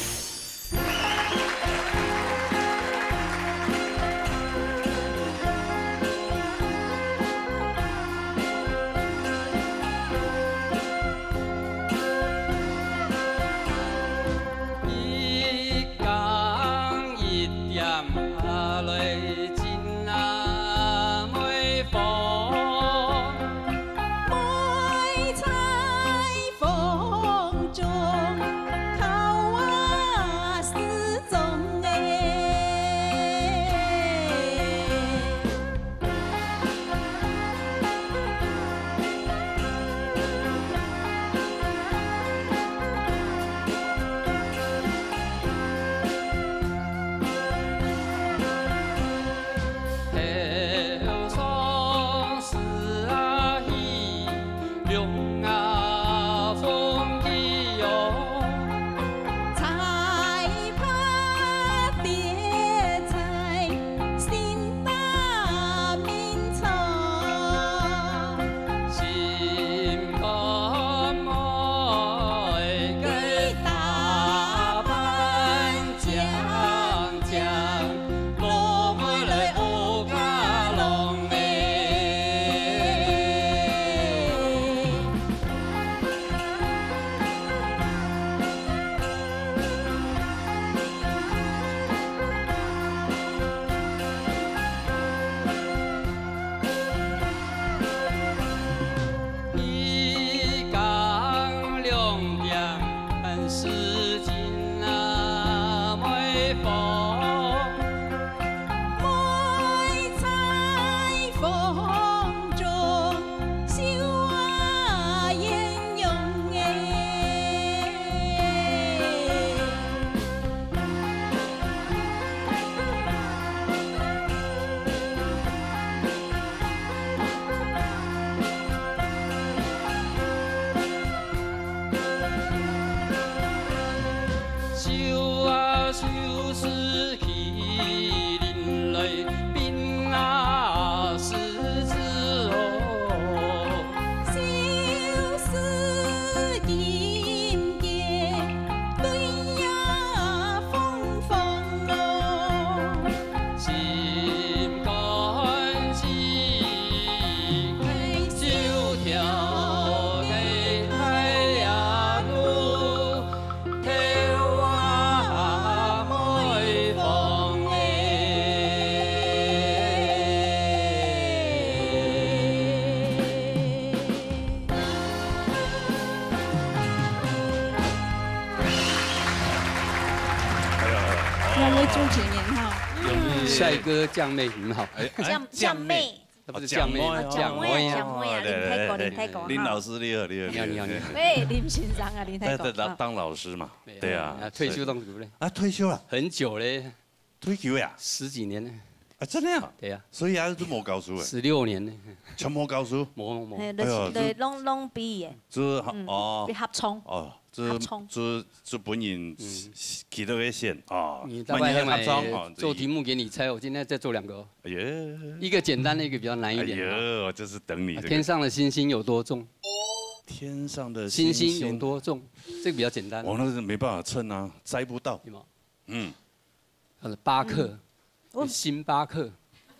E: 两位主持人好。
F: 帅哥酱妹很好。
A: 酱妹。
F: 那不是酱妹，酱妹
A: 啊！林泰国，
C: 林老师，你好，你好，
F: 你好。
T: 喂，林先生啊，林泰国。
C: 当老师嘛，对啊。
F: 退休当主任。
C: 啊，退休了，
F: 很久嘞。
C: 退休呀
F: ？10几年了。
C: 啊，真的呀？
F: 对呀。
C: 所以还是冇教书诶。
F: 16年呢。
C: 全冇教书。
F: 冇。
T: 对，拢毕业。
C: 就是
T: 哦。合创。
C: 哦。这本人起到一线啊，
F: 你大概做题目给你猜，我今天再做2个。哎呀，一个简单的，一个比较难一点。
C: 哎呀，我就是等你。
F: 天上的星星有多重？
C: 天上的
F: 星星有多重？这个比较简单。
C: 我那是没办法称啊，摘不到。嗯，
F: 它的巴克，星巴克。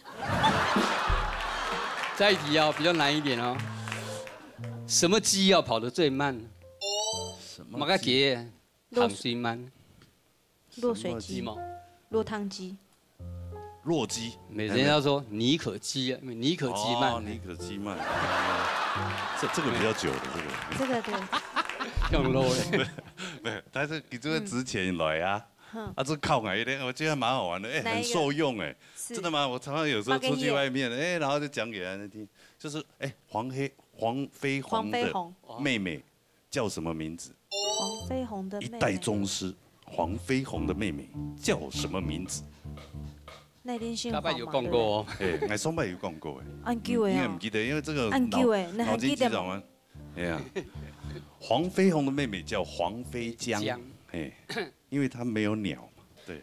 F: 再一题啊，比较难一点哦。什么鸡要跑得最慢？ 马个鸡，糖水慢，
T: 落水鸡嘛，落汤鸡，
C: 落鸡。
F: 人家说尼可鸡啊，尼可鸡慢，
C: 尼可鸡慢。这个比较久的
T: 这个对，
F: 用 low
C: 嘞。对，但是你这个值钱来啊，这靠矮一点，我觉得蛮好玩的，很受用哎，真的吗？我常常有时候出去外面，然后就讲给人听，就是黄飞鸿的妹妹叫什么名字？
T: 黄飞鸿的妹妹，
C: 一代宗师黄飞鸿的妹妹叫什么名字？
T: 那天姓
F: 黄嘛？有讲过哦，
C: 我上摆有讲过
T: 按叫的
C: 因为不记得，因为这个
T: 按叫的，那还记得
C: 吗？哎呀，黄飞鸿的妹妹叫黄飞江，因为她没有鸟嘛，对。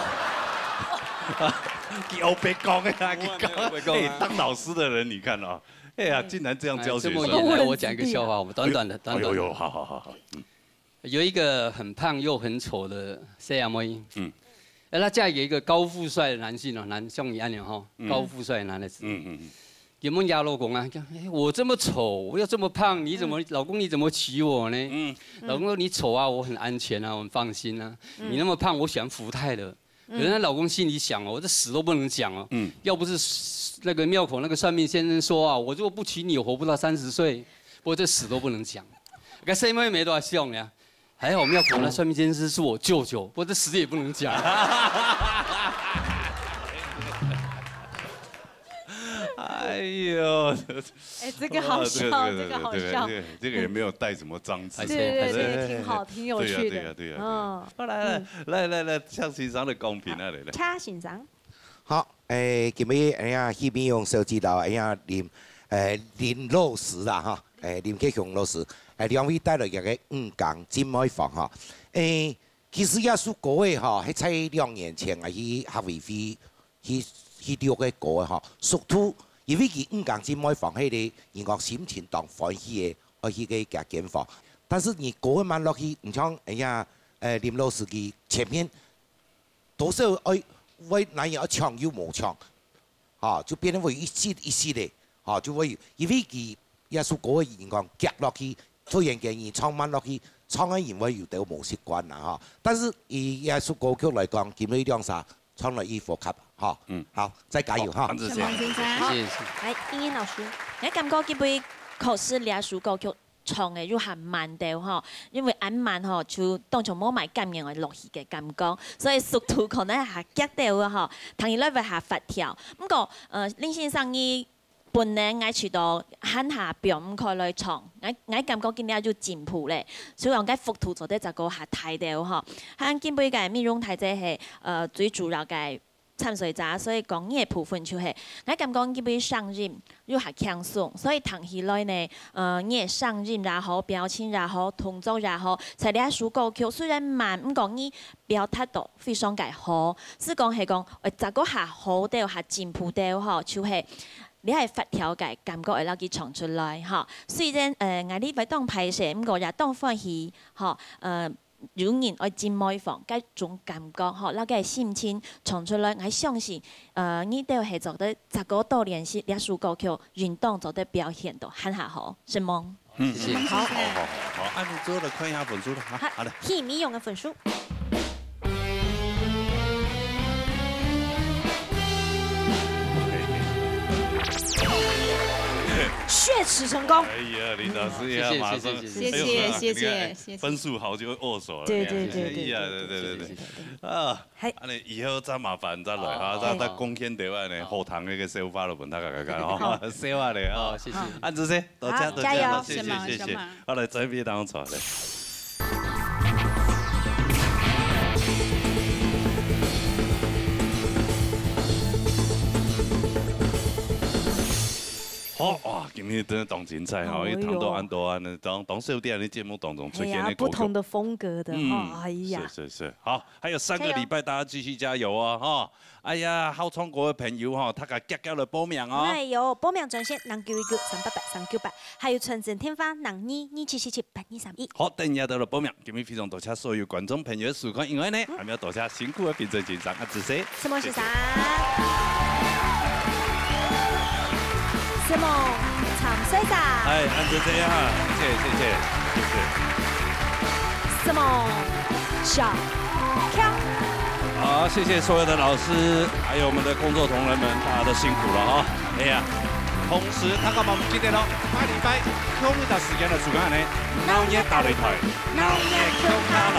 C: 我别讲哎，当老师的人你看啊。 哎呀，竟然这样教学生！
F: 来，我讲一个笑话，我们短短的，
C: 有，好。
F: 有一个很胖又很丑的 CMA， 他嫁给一个高富帅的男性哦，像你安样哈，高富帅的男孩子，有没有家老公啊？我这么丑，我又这么胖，你怎么，老公你怎么娶我呢？老公说你丑啊，我很安全啊，我很放心啊。你那么胖，我喜欢福泰的。可是她老公心里想哦，我这死都不能讲哦。要不是那个庙口那个算命先生说啊，我如果不娶你，我活不到30岁。不过这死都不能讲。可是因为没多少笑呀，还好庙口那算命先生是我舅舅，不过这死也不能讲。
C: 哎呦，
T: 这个好笑，这个好笑，
C: 这个也没有带什么脏字，
T: 对，挺好，挺有趣的，
C: 对呀。来，向欣赏的公平啊，来，
T: 恰欣赏。
R: 好，今日那边用手机到林老师啦哈，林克雄老师，2位带来一个5港姊妹房哈，其實也屬嗰個嗬，喺在2年前啊，去學會去丟個個嗬，屬土，因為佢5港姊妹房喺啲人講心情當歡喜嘅，去個夾間房，但是你嗰晚落去，唔像林老師佢前面多少為男人要搶又冇搶，嚇就變得會一絲一絲的，嚇就會因為佢也屬嗰個人講夾落去，突然間而唱慢落去。唱嘅言為要到冇習慣啦嚇，但是以耶穌歌曲嚟講，見到兩首唱落衣服級嚇，好，再加油哈！
A: 謝謝先生，來英英老師，你感覺佢杯考試耶穌歌曲唱嘅又係慢啲嚇，因為按慢嗬就當場冇埋感應嘅落去嘅感覺，所以速度可能係夾到嘅嗬，同意咧會係發跳。不過林先生呢？本來我去到喊下表唔開來唱，我感覺今日要進步咧，所以我嘅幅圖做得就個係睇到嗬。喺今輩嘅面容睇者係最主要嘅參賽者，所以講嘢部分就係我感覺今輩上任又係輕鬆，所以談起來呢，嘢上任也好，表情也好，動作也好，在呢一首歌曲雖然慢，唔講呢表達到非常嘅好，是講係講就個係好到係進步到嗬，就係。你係發條嘅感覺會攞佢唱出來嚇，雖然我呢位當拍攝，唔過也當歡喜嚇有人愛進麥房，嗰種感覺嚇，攞佢心情唱出來，我相信呢都係做得這個多練習呢首歌曲運動做得表現到很好，是嗎？
C: 謝謝。好，按你之後來看一下分數啦，好的。
T: P 米用嘅分數。
B: 血池成功。
C: 哎呀，林老师呀，马上
E: 谢谢，
C: 分数好就会握手了。
B: 对。
C: 对。啊，安尼以後再麻煩再來嚇，再貢獻到安尼後堂嗰個燒花咯，問大家哦，燒下嚟哦，謝謝。安主席，多謝，
B: 加油，
C: 謝謝。我嚟準備當場嚟。好哇！今天真係當精彩哈，一堂到安多安呢，當小弟的節目當中出現的
B: 不同的風格的哈，哎呀，
C: 是，好，還有3個禮拜，大家繼續加油啊哈！哎呀，好創國的朋友哈，大家積極來報名哦。
B: 哎呦，報名專線091-388-398，還有純正天花02-2777-8231。
C: 好，等下到了報名，今日非常多謝所有觀眾朋友的收看，因為呢，還要多謝辛苦的評審員長阿子噻。
B: 什麼先生？什麼長水仔？
C: 哎，按着這樣哈，謝謝。
B: 什麼小康？
C: 好，謝謝所有的老師，還有我們的工作同仁們，大家都辛苦了哈。哎呀，同時大家唔記得咯，下禮拜同一個時間嘅時間呢，鬧熱大擂台，鬧熱強卡